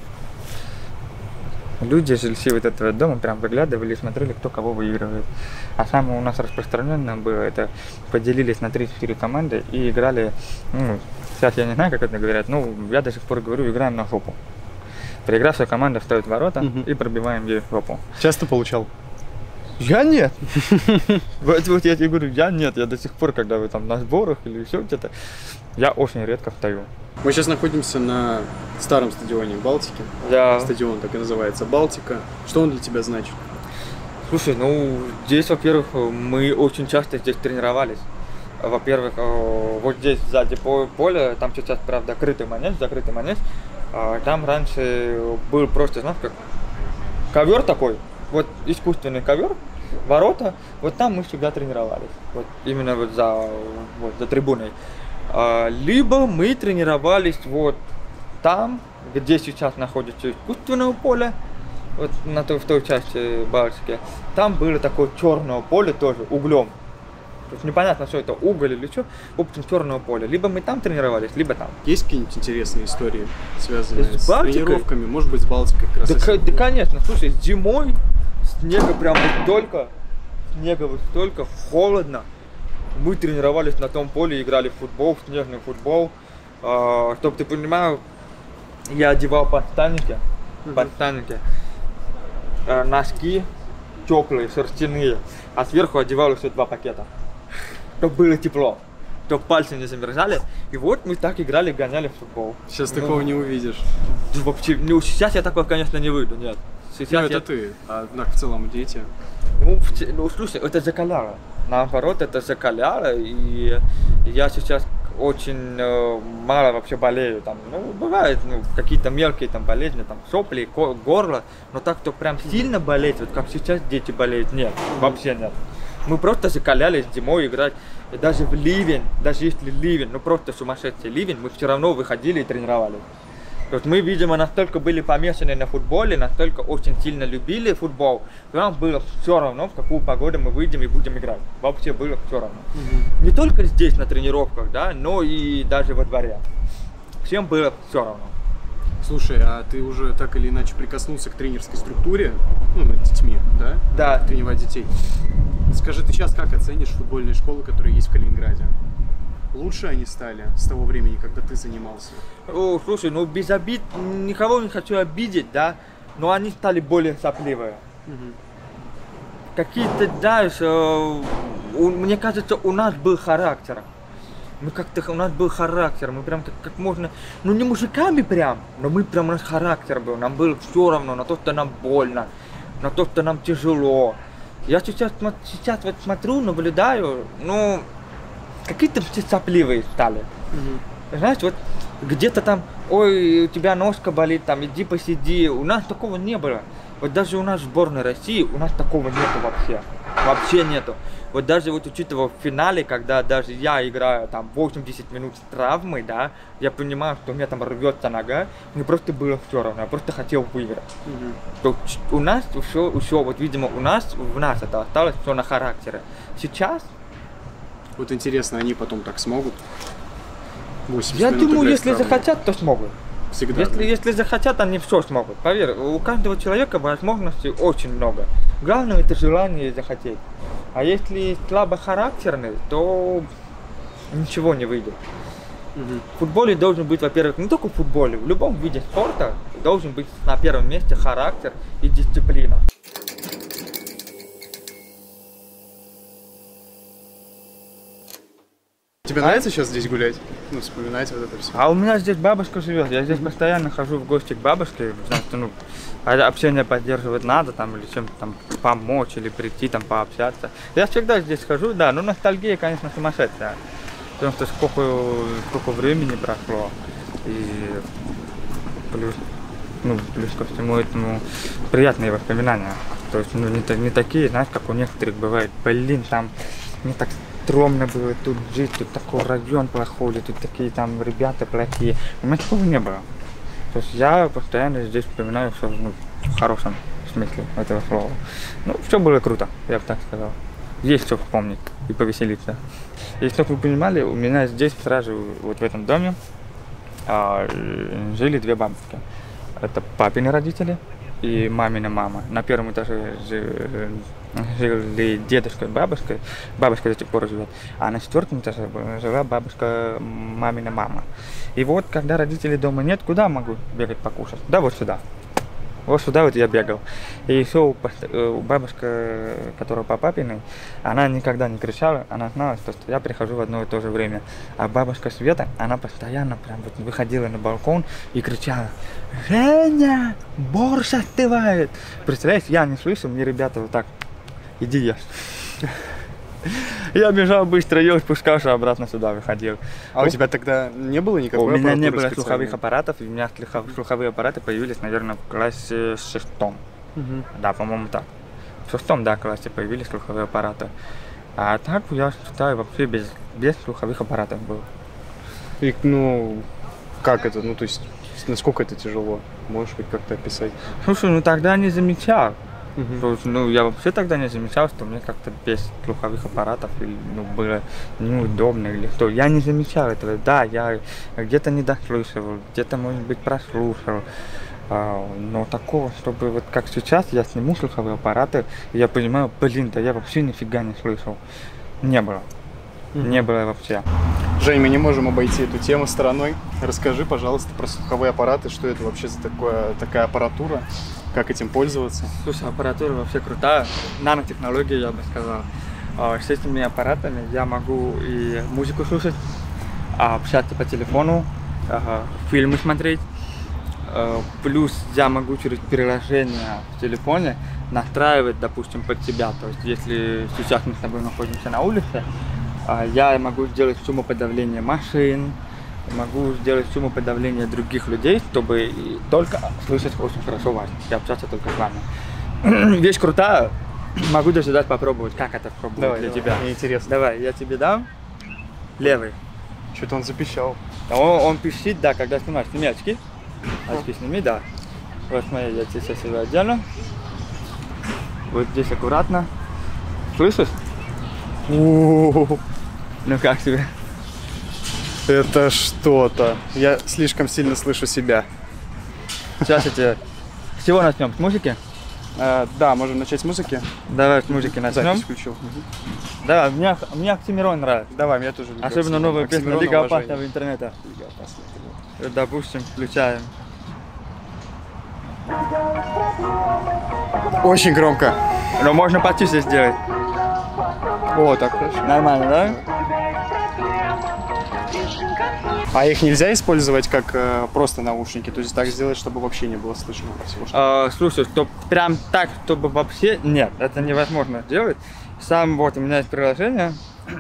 Люди, жильцы вот этого дома, прям выглядывали и смотрели, кто кого выигрывает. А самое у нас распространенное было, это поделились на три-четыре команды и играли, ну, сейчас я не знаю, как это говорят, ну, я до сих пор говорю, играем на жопу. Проигравшая команда встает в ворота uh-huh. и пробиваем ей жопу. Часто получал? Я нет. Вот, вот я тебе говорю, я нет. Я до сих пор, когда вы там на сборах или еще где-то, я очень редко встаю. Мы сейчас находимся на старом стадионе Балтики. Да. Стадион так и называется Балтика. Что он для тебя значит? Слушай, ну здесь, во-первых, мы очень часто здесь тренировались. Во-первых, вот здесь сзади поля, там сейчас, правда, крытый манеж, закрытый манеж. Там раньше был просто, знаешь, как ковер такой, вот искусственный ковер, ворота, вот там мы всегда тренировались, вот именно вот за, вот, за трибуной. Либо мы тренировались вот там, где сейчас находится искусственное поле, вот на той, в той части Балтики, там было такое черное поле тоже, углем. То есть непонятно, что это, уголь или что, в общем, черное поле. Либо мы там тренировались, либо там. Есть какие-нибудь интересные истории, связанные с, с тренировками? Может быть, с Балтикой как раз? Да, да, конечно, слушай, зимой снега прям вот столько, снега вот столько, холодно. Мы тренировались на том поле, играли в футбол, в снежный футбол. А, чтобы ты понимал, я одевал подштанники, uh-huh. подштанники, а, носки теплые, шерстяные, а сверху одевал еще два пакета. Чтобы было тепло, чтобы пальцы не замерзали. И вот мы так играли, гоняли в футбол. Сейчас ну, такого не увидишь. Вообще, ну сейчас я такого, конечно, не выйду, нет. Сейчас ну, это я... ты, а в целом дети. Ну, в... ну, слушай, это закаляло. Наоборот, это закаляло, и я сейчас очень э, мало вообще болею. Там, ну, бывают ну, какие-то мелкие там болезни, там сопли, горло, но так, что прям сильно болеть, вот как сейчас дети болеют, нет, вообще нет. Мы просто закалялись зимой играть, и даже в ливень, даже если ливень, ну просто сумасшедший ливень, мы все равно выходили и тренировались. То есть мы, видимо, настолько были помешаны на футболе, настолько очень сильно любили футбол, что нам было все равно, в какую погоду мы выйдем и будем играть. Вообще было все равно. Mm-hmm. Не только здесь на тренировках, да, но и даже во дворе. Всем было все равно. Слушай, а ты уже так или иначе прикоснулся к тренерской структуре, ну, над детьми, да? Да. Тренировать детей. Скажи, ты сейчас как оценишь футбольные школы, которые есть в Калининграде? Лучше они стали с того времени, когда ты занимался? О, слушай, ну без обид, никого не хочу обидеть, да, но они стали более сопливые. Угу. Какие-то, знаешь, э, у, мне кажется, у нас был характер. Мы как-то, у нас был характер, мы прям как, как можно, ну не мужиками прям, но мы прям, у нас характер был, нам было все равно на то, что нам больно, на то, что нам тяжело. Я сейчас, сейчас вот смотрю, наблюдаю, ну, какие-то все сопливые стали. Mm-hmm. Знаешь, вот где-то там, ой, у тебя ножка болит, там, иди посиди. У нас такого не было. Вот даже у нас в сборной России, у нас такого нету вообще. Вообще нету. Вот даже вот учитывая в финале, когда даже я играю там восемьдесят минут с травмой, да, я понимаю, что у меня там рвется нога, мне просто было все равно, я просто хотел выиграть. Mm-hmm. То у нас все, все, вот видимо, у нас, в нас это осталось все на характере. Сейчас... Вот интересно, они потом так смогут? восемьдесят Я минут думаю, играть если правда. захотят, то смогут. Всегда. Если, да. если захотят, они все смогут. Поверь, у каждого человека возможностей очень много. Главное это желание захотеть. А если слабохарактерный, то ничего не выйдет. Мгм. В футболе должен быть, во-первых, не только в футболе, в любом виде спорта должен быть на первом месте характер и дисциплина. Тебе нравится сейчас здесь гулять? Ну, вспоминать вот это все. А у меня здесь бабушка живет, я здесь постоянно хожу в гости к бабушке, потому что, ну, а общение поддерживать надо, там, или чем-то там помочь, или прийти, там, пообщаться. Я всегда здесь хожу, да, ну, ностальгия, конечно, сумасшедшая, потому что сколько, сколько времени прошло, и плюс, ну, плюс ко всему этому приятные воспоминания, то есть, ну, не, не такие, знаешь, как у некоторых бывает, блин, там, не так стромно было тут жить, тут такой район плохой, тут такие там ребята плохие. У меня такого не было. То есть я постоянно здесь вспоминаю все, ну, в хорошем смысле этого слова. Ну, все было круто, я бы так сказал. Есть что вспомнить и повеселиться. И чтобы вы понимали, у меня здесь сразу, вот в этом доме, а, жили две бабушки. Это папины родители и мамина мама. На первом этаже жили, жили дедушка и бабушка. Бабушка до сих пор живет. А на четвертом этаже жила бабушка, мамина мама. И вот, когда родителей дома нет, куда могу бегать покушать? Да вот сюда. Вот сюда вот я бегал. И еще бабушка, которая по папиной, она никогда не кричала, она знала, что я прихожу в одно и то же время. А бабушка Света, она постоянно прям вот выходила на балкон и кричала: «Женя, борщ остывает!» Представляете, я не слышу, мне ребята вот так: «Иди ешь». Я бежал быстро, ел, спускался, обратно сюда выходил. А у тебя тогда не было никакой У меня не аппаратуры было специальной? слуховых аппаратов, и у меня слухов- слуховые аппараты появились, наверное, в классе шестом. Мгм. Да, по-моему, так. В шестом, да, классе появились слуховые аппараты. А так, я считаю, вообще без, без слуховых аппаратов был. И, ну, как это, ну, то есть, насколько это тяжело? Можешь хоть как-то описать? Слушай, ну тогда не замечал. Мгм. То есть, ну, я вообще тогда не замечал, что мне как-то без слуховых аппаратов или, ну, было неудобно или что. Я не замечал этого. Да, я где-то не дослушивал, где-то, может быть, прослушал. А, но такого, чтобы вот как сейчас я сниму слуховые аппараты, и я понимаю, блин, да я вообще нифига не слышал. Не было. Мгм. Не было вообще. Жень, мы не можем обойти эту тему стороной. Расскажи, пожалуйста, про слуховые аппараты, что это вообще за такое, такая аппаратура, как этим пользоваться? Слушай, аппаратура вообще крутая, нанотехнология, я бы сказал. А, С этими аппаратами я могу и музыку слушать, а, общаться по телефону, ага, фильмы смотреть. А, Плюс я могу через приложение в телефоне настраивать, допустим, под себя. То есть, если сейчас мы с тобой находимся на улице, а, я могу сделать шумоподавление машин, могу сделать шумоподавление других людей, чтобы и только слышать очень хорошо вас и общаться только с вами. Вещь крутая, могу даже дать попробовать, как это пробовать для тебя. Мне интересно. Давай, я тебе дам левый. Что-то он запищал. Он, он пищит, да, когда снимаешь. Сними очки. Очки сними, да. Вот смотри, я тебе сейчас его одену. Вот здесь аккуратно. Слышишь? У-у-у. Ну как тебе? Это что-то. Я слишком сильно слышу себя. Сейчас я тебе... С чего начнем? С музыки? А, да, можем начать с музыки. Давай с музыки начнем. Запись включил. Мгм. Да, мне, мне Оксимирон нравится. Давай, меня тоже люблю. Особенно Оксимирон. новая песня Оксимирон, «Лига уважение. опасного интернета». Лига опасного интернета. Вот, допустим, включаем. Очень громко. Но можно потише сделать. О, так хорошо. Нормально, да? А их нельзя использовать как э, просто наушники? То есть так сделать, чтобы вообще не было слышно всего, что... А, слушай, что прям так, чтобы вообще... Нет, это невозможно сделать. Сам вот у меня есть приложение.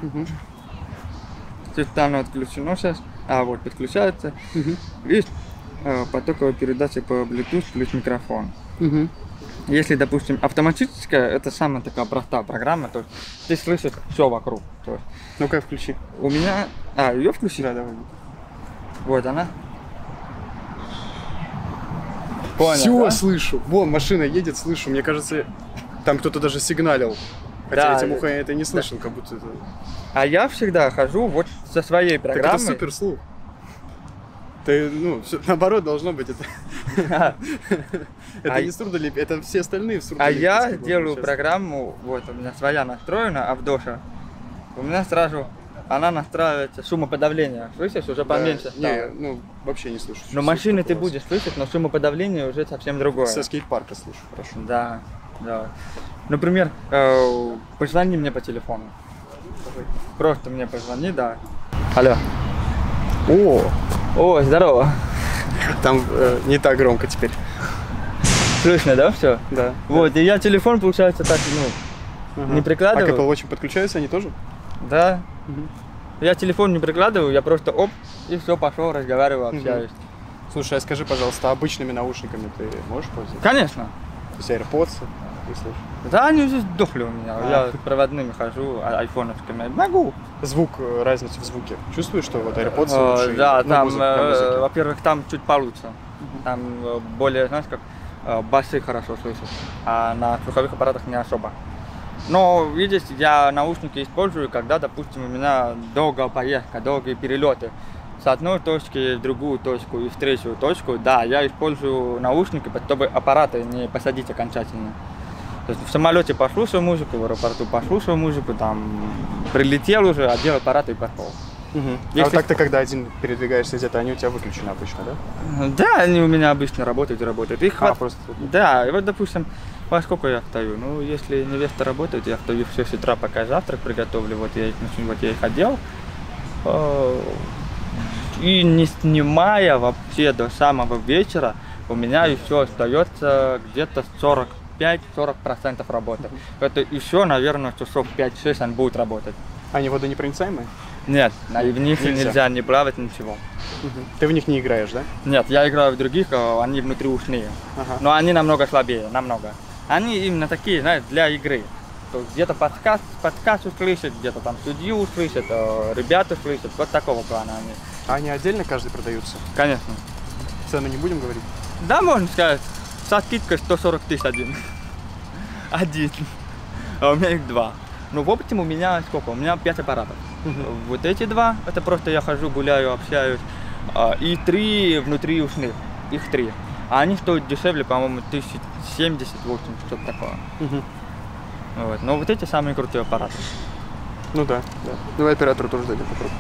Специально отключено сейчас. А, вот, подключается. Мгм. Видишь, э, потоковая передача по Bluetooth плюс микрофон. Мгм. Если, допустим, автоматическая, это самая такая простая программа, то есть ты слышишь все вокруг. То есть Ну-ка, включи. у меня... А, ее включили? Да, давай. Вот она. Понял, Все, да? слышу. Вон, машина едет, слышу. Мне кажется, там кто-то даже сигналил. Хотя Да, этим да. ухо я это не слышал, как будто это... А я всегда хожу вот со своей Так это программой. супер слух. Ты, ну, всё, наоборот, должно быть это. Это А- не сурдолепие, это все остальные в А сурдолепии. я делаю программу, вот у меня своя настроена, Авдоша. У меня сразу она настраивается шумоподавление. Слышишь, уже поменьше стало. Не, ну, вообще не слышу. Но машины ты будешь слышать, но шумоподавление уже совсем другое. Со скейт-парка слышу, хорошо. Да, да. Например, э, позвони мне по телефону. Просто мне позвони, да. Алло. О, О, здорово. там э, не так громко теперь. Слышно, да, все? Да. Вот, и я телефон, получается, так, ну, Ага. не прикладываю. А к Apple Watch подключаются они тоже? Да. Мгм. Я телефон не прикладываю, я просто оп, и все, пошел, разговариваю, общаюсь. Слушай, а скажи, пожалуйста, обычными наушниками ты можешь пользоваться? Конечно. То есть AirPods, ты слышишь? Да, они уже сдохли у меня. А. Я проводными хожу, а- айфоновскими. Могу. Звук, э, разницу в звуке. Чувствуешь, что вот AirPods Э, лучше? да, ну, там, музыка, э, музыки? во-первых, там чуть получше. Там э, более, знаешь, как э, басы хорошо слышишь, а на слуховых аппаратах не особо. Но, видишь, я наушники использую, когда, допустим, у меня долгая поездка, долгие перелеты с одной точки в другую точку и в третью точку. Да, я использую наушники, чтобы аппараты не посадить окончательно. То есть в самолете послушал музыку, в аэропорту послушал музыку, там прилетел уже, одел аппарат и пошел. Мгм. А Если- вот так ты, когда один передвигаешься где-то, они у тебя выключены обычно, да? Да, они у меня обычно работают и работают. Их А, хват- просто... Да, и вот, допустим, во сколько я встаю? Ну, если невеста работает, я встаю в шесть утра, пока завтрак приготовлю, вот я их, ну, вот я их одел. Э, И не снимая вообще до самого вечера, у меня еще остается где-то сорок пять сорок процентов работы. Это еще, наверное, часов пять-шесть он будет работать. Они водонепроницаемые? Нет, на- в них Нельзя. нельзя не плавать, ничего. Ты в них не играешь, да? Нет, я играю в других, а они внутриушные. Ага. Но они намного слабее, намного. Они именно такие, знаешь, для игры. То есть где-то подкаст, подкаст услышать, где-то там судью услышать, э, ребята услышать. Вот такого плана они. А они отдельно каждый продаются? Конечно. Цену не будем говорить? Да, можно сказать, со скидкой сто сорок тысяч один. Один. А у меня их два. Ну, в общем, у меня сколько? У меня пять аппаратов. Вот эти два, это просто я хожу, гуляю, общаюсь. А, И три внутриушных, их три. А они стоят дешевле, по-моему, тысяча семьдесят, восемьдесят, что-то такое. Мгм. Вот. Но вот эти самые крутые аппараты. Ну да, да. Давай оператору тоже дадим попробуем.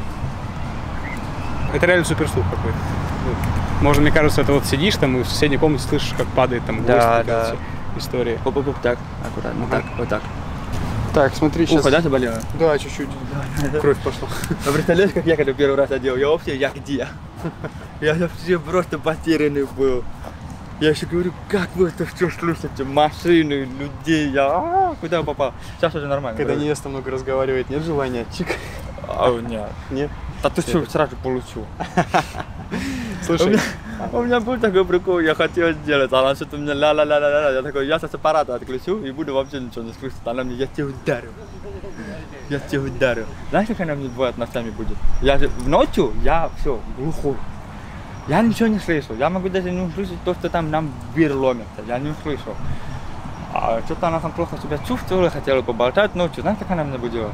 Это реально суперслух какой-то. Вот. Можно, мне кажется, это вот сидишь там и в соседней комнате слышишь, как падает там гвоздь, Да, вот эта да. вся история. Оп-оп-оп, так, аккуратно, Ага. так, вот так. Так, смотри, сейчас... Ухо, да, заболело? Да, чуть-чуть. Кровь пошла. А представляешь, как я когда первый раз одел? Я вообще, я где? Я вообще просто потерянный был. Я еще говорю, как вы это все слышите? Машины, людей, я а, куда я попал? Сейчас уже нормально. Когда вроде. невеста много разговаривает, нет желания? Чик. А, нет. Нет? Да ты что, сразу получу. У Слушай, меня, у меня был такой прикол, я хотел сделать, она что-то мне ла-ла-ла-ла-ла, я такой, я сейчас аппарата отключу и буду вообще ничего не слышать. Она мне, я тебя ударю. Я тебя ударю. Знаешь, как она мне бывает ночами будет? Я же ночью, я все, глухой. Я ничего не слышу, я могу даже не услышать то, что там нам дверь ломится, я не услышу. А что-то она там плохо себя чувствовала, хотела поболтать ночью, знаешь, как она мне будила?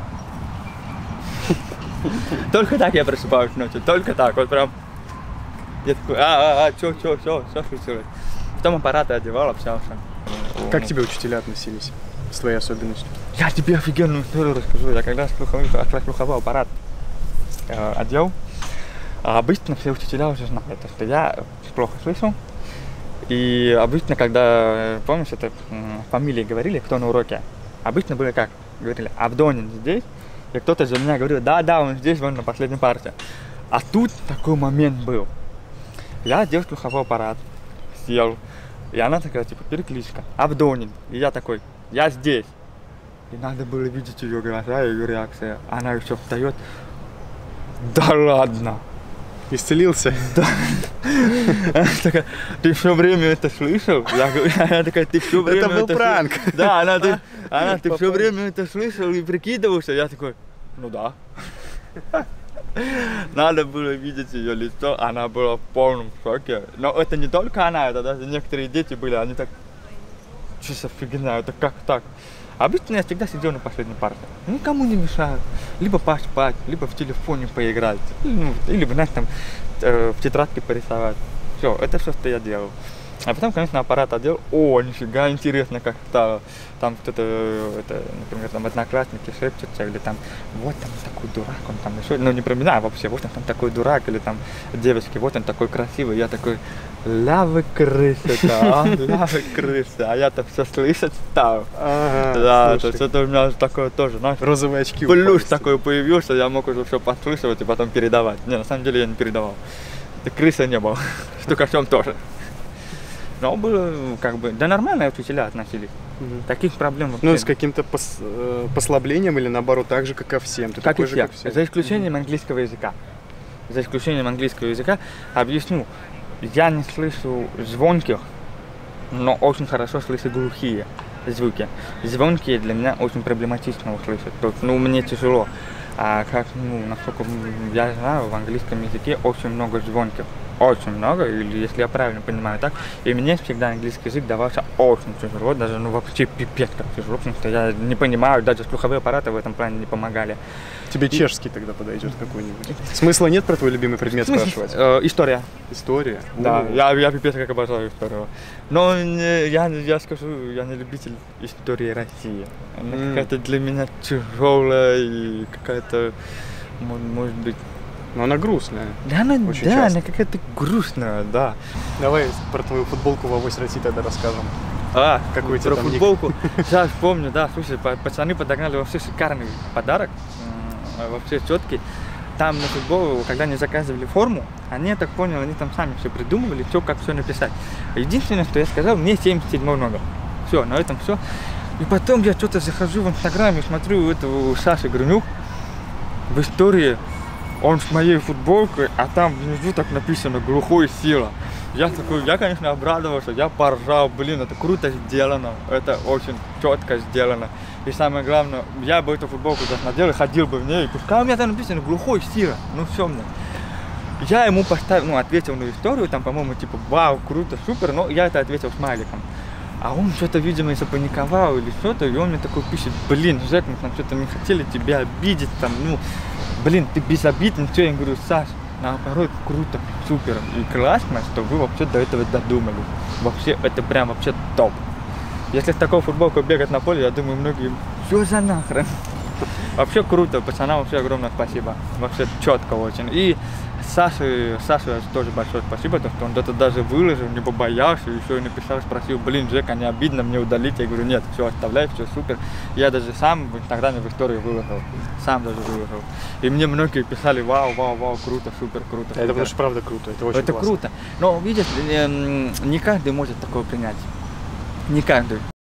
Только так я просыпаюсь ночью, только так, вот прям. Я такой, а, а, а, чё, чё, чё, что случилось? Потом аппараты одевал, общался. как к тебе учителя относились с твоей особенностью? Я тебе офигенную историю расскажу. Я когда слуховой, слуховой аппарат э, одел, а обычно все учителя уже знают, что я плохо слышу. И обычно, когда, помнишь, это м, фамилии говорили, кто на уроке, обычно было как? Говорили, Авдонин здесь, и кто-то за меня говорил, да-да, он здесь, вон на последней парте. А тут такой момент был. Я одел слуховой аппарат, сел, и она такая, типа, перекличка, Авдонин. И я такой, я здесь. И надо было видеть ее глаза, ее реакция. Она еще встает. Да ладно. Исцелился? Она такая, ты все время это слышал? Я говорю, она такая, ты все время Это был это пранк. слышал? Да, она, ты, она, ты все время это слышал и прикидывался. Я такой, ну да. Надо было видеть ее лицо, она была в полном шоке. Но это не только она, это даже некоторые дети были, они так, что за фигня, это как так? Обычно я всегда сидел на последней парте. Никому не мешаю. Либо поспать, либо в телефоне поиграть. Ну, или, знаешь, там э, в тетрадке порисовать. Все, это все, что я делал. А потом, конечно, аппарат одел. О, нифига, интересно, как стало. Там кто-то, это, например, там одноклассники шепчутся, или там, вот там такой дурак, он там еще, ну не про меня, а вообще, вот он там такой дурак, или там девочки, вот он такой красивый, я такой, ля вы крысы-то, а, ля вы крысы, а я-то все слышать стал. Ага, да, то есть это у меня такое тоже, знаешь, розовые очки. плюс такой появился, я мог уже все подслушивать и потом передавать. Не, на самом деле я не передавал. Крысы не было, стукачом тоже. Но было, как бы, да нормальные учителя относились. Угу. Таких проблем вообще. Ну, с каким-то пос, э, послаблением или наоборот так же, как ко всем? Ты как такой и же, все. как все. За исключением угу. английского языка. За исключением английского языка. Объясню. Я не слышу звонких, но очень хорошо слышу глухие звуки. Звонкие для меня очень проблематично услышать. То есть, ну, мне тяжело. А как, ну, насколько я знаю, в английском языке очень много звонких. Очень много, или если я правильно понимаю так, и мне всегда английский язык давался очень тяжело, даже ну вообще пипец как тяжело, потому что я не понимаю, даже слуховые аппараты в этом плане не помогали. Тебе чешский тогда подойдет какой-нибудь? Смысла нет про твой любимый предмет Смысл? спрашивать? Э, история. История? Да, О. я, я пипец как обожаю историю. Но не, я, я скажу, я не любитель истории России. Она mm. какая-то для меня тяжелая и какая-то, может быть... Но она грустная. Да, она, Очень да, часто. она какая-то грустная, да. Давай про твою футболку в Авось России тогда расскажем. А, какой про там футболку. Сейчас помню, да, слушай, пацаны подогнали вообще шикарный подарок, вообще четкий. Там на футбол, когда они заказывали форму, они, я так понял, они там сами все придумывали, что, как все написать. Единственное, что я сказал, мне семьдесят седьмой номер. Все, на этом все. И потом я что-то захожу в Инстаграме, смотрю этого Саши Гринюк в истории. Он с моей футболкой, а там внизу так написано «Глухой сила». Я такой, я, конечно, обрадовался, я поржал, блин, это круто сделано, это очень четко сделано. И самое главное, я бы эту футболку даже надел и ходил бы в ней, и пускай у меня там написано «Глухой сила», ну все мне. Я ему поставил, ну, ответил на историю, там, по-моему, типа «Вау, круто, супер», но я это ответил смайликом. А он что-то, видимо, запаниковал или что-то, и он мне такой пишет: блин, Жек, мы там что-то не хотели тебя обидеть, там, ну, блин, ты без обид, ничего. Я говорю: Саш, наоборот, круто, супер и классно, что вы вообще до этого додумались. Вообще, это прям вообще топ. Если с такой футболкой бегать на поле, я думаю, многие, что за нахрен? Вообще круто, пацанам вообще огромное спасибо. Вообще четко очень. И Саше, Саше тоже большое спасибо, то, что он это даже выложил, не побоялся, еще и написал, спросил: блин, Жека, не обидно мне удалить? Я говорю: нет, все, оставляй, все супер. Я даже сам в Инстаграме в историю выложил, сам даже выложил. И мне многие писали: вау, вау, вау, круто, супер, круто. Это потому что правда круто, это очень Это классно. круто. Но видишь, не каждый может такое принять. Не каждый.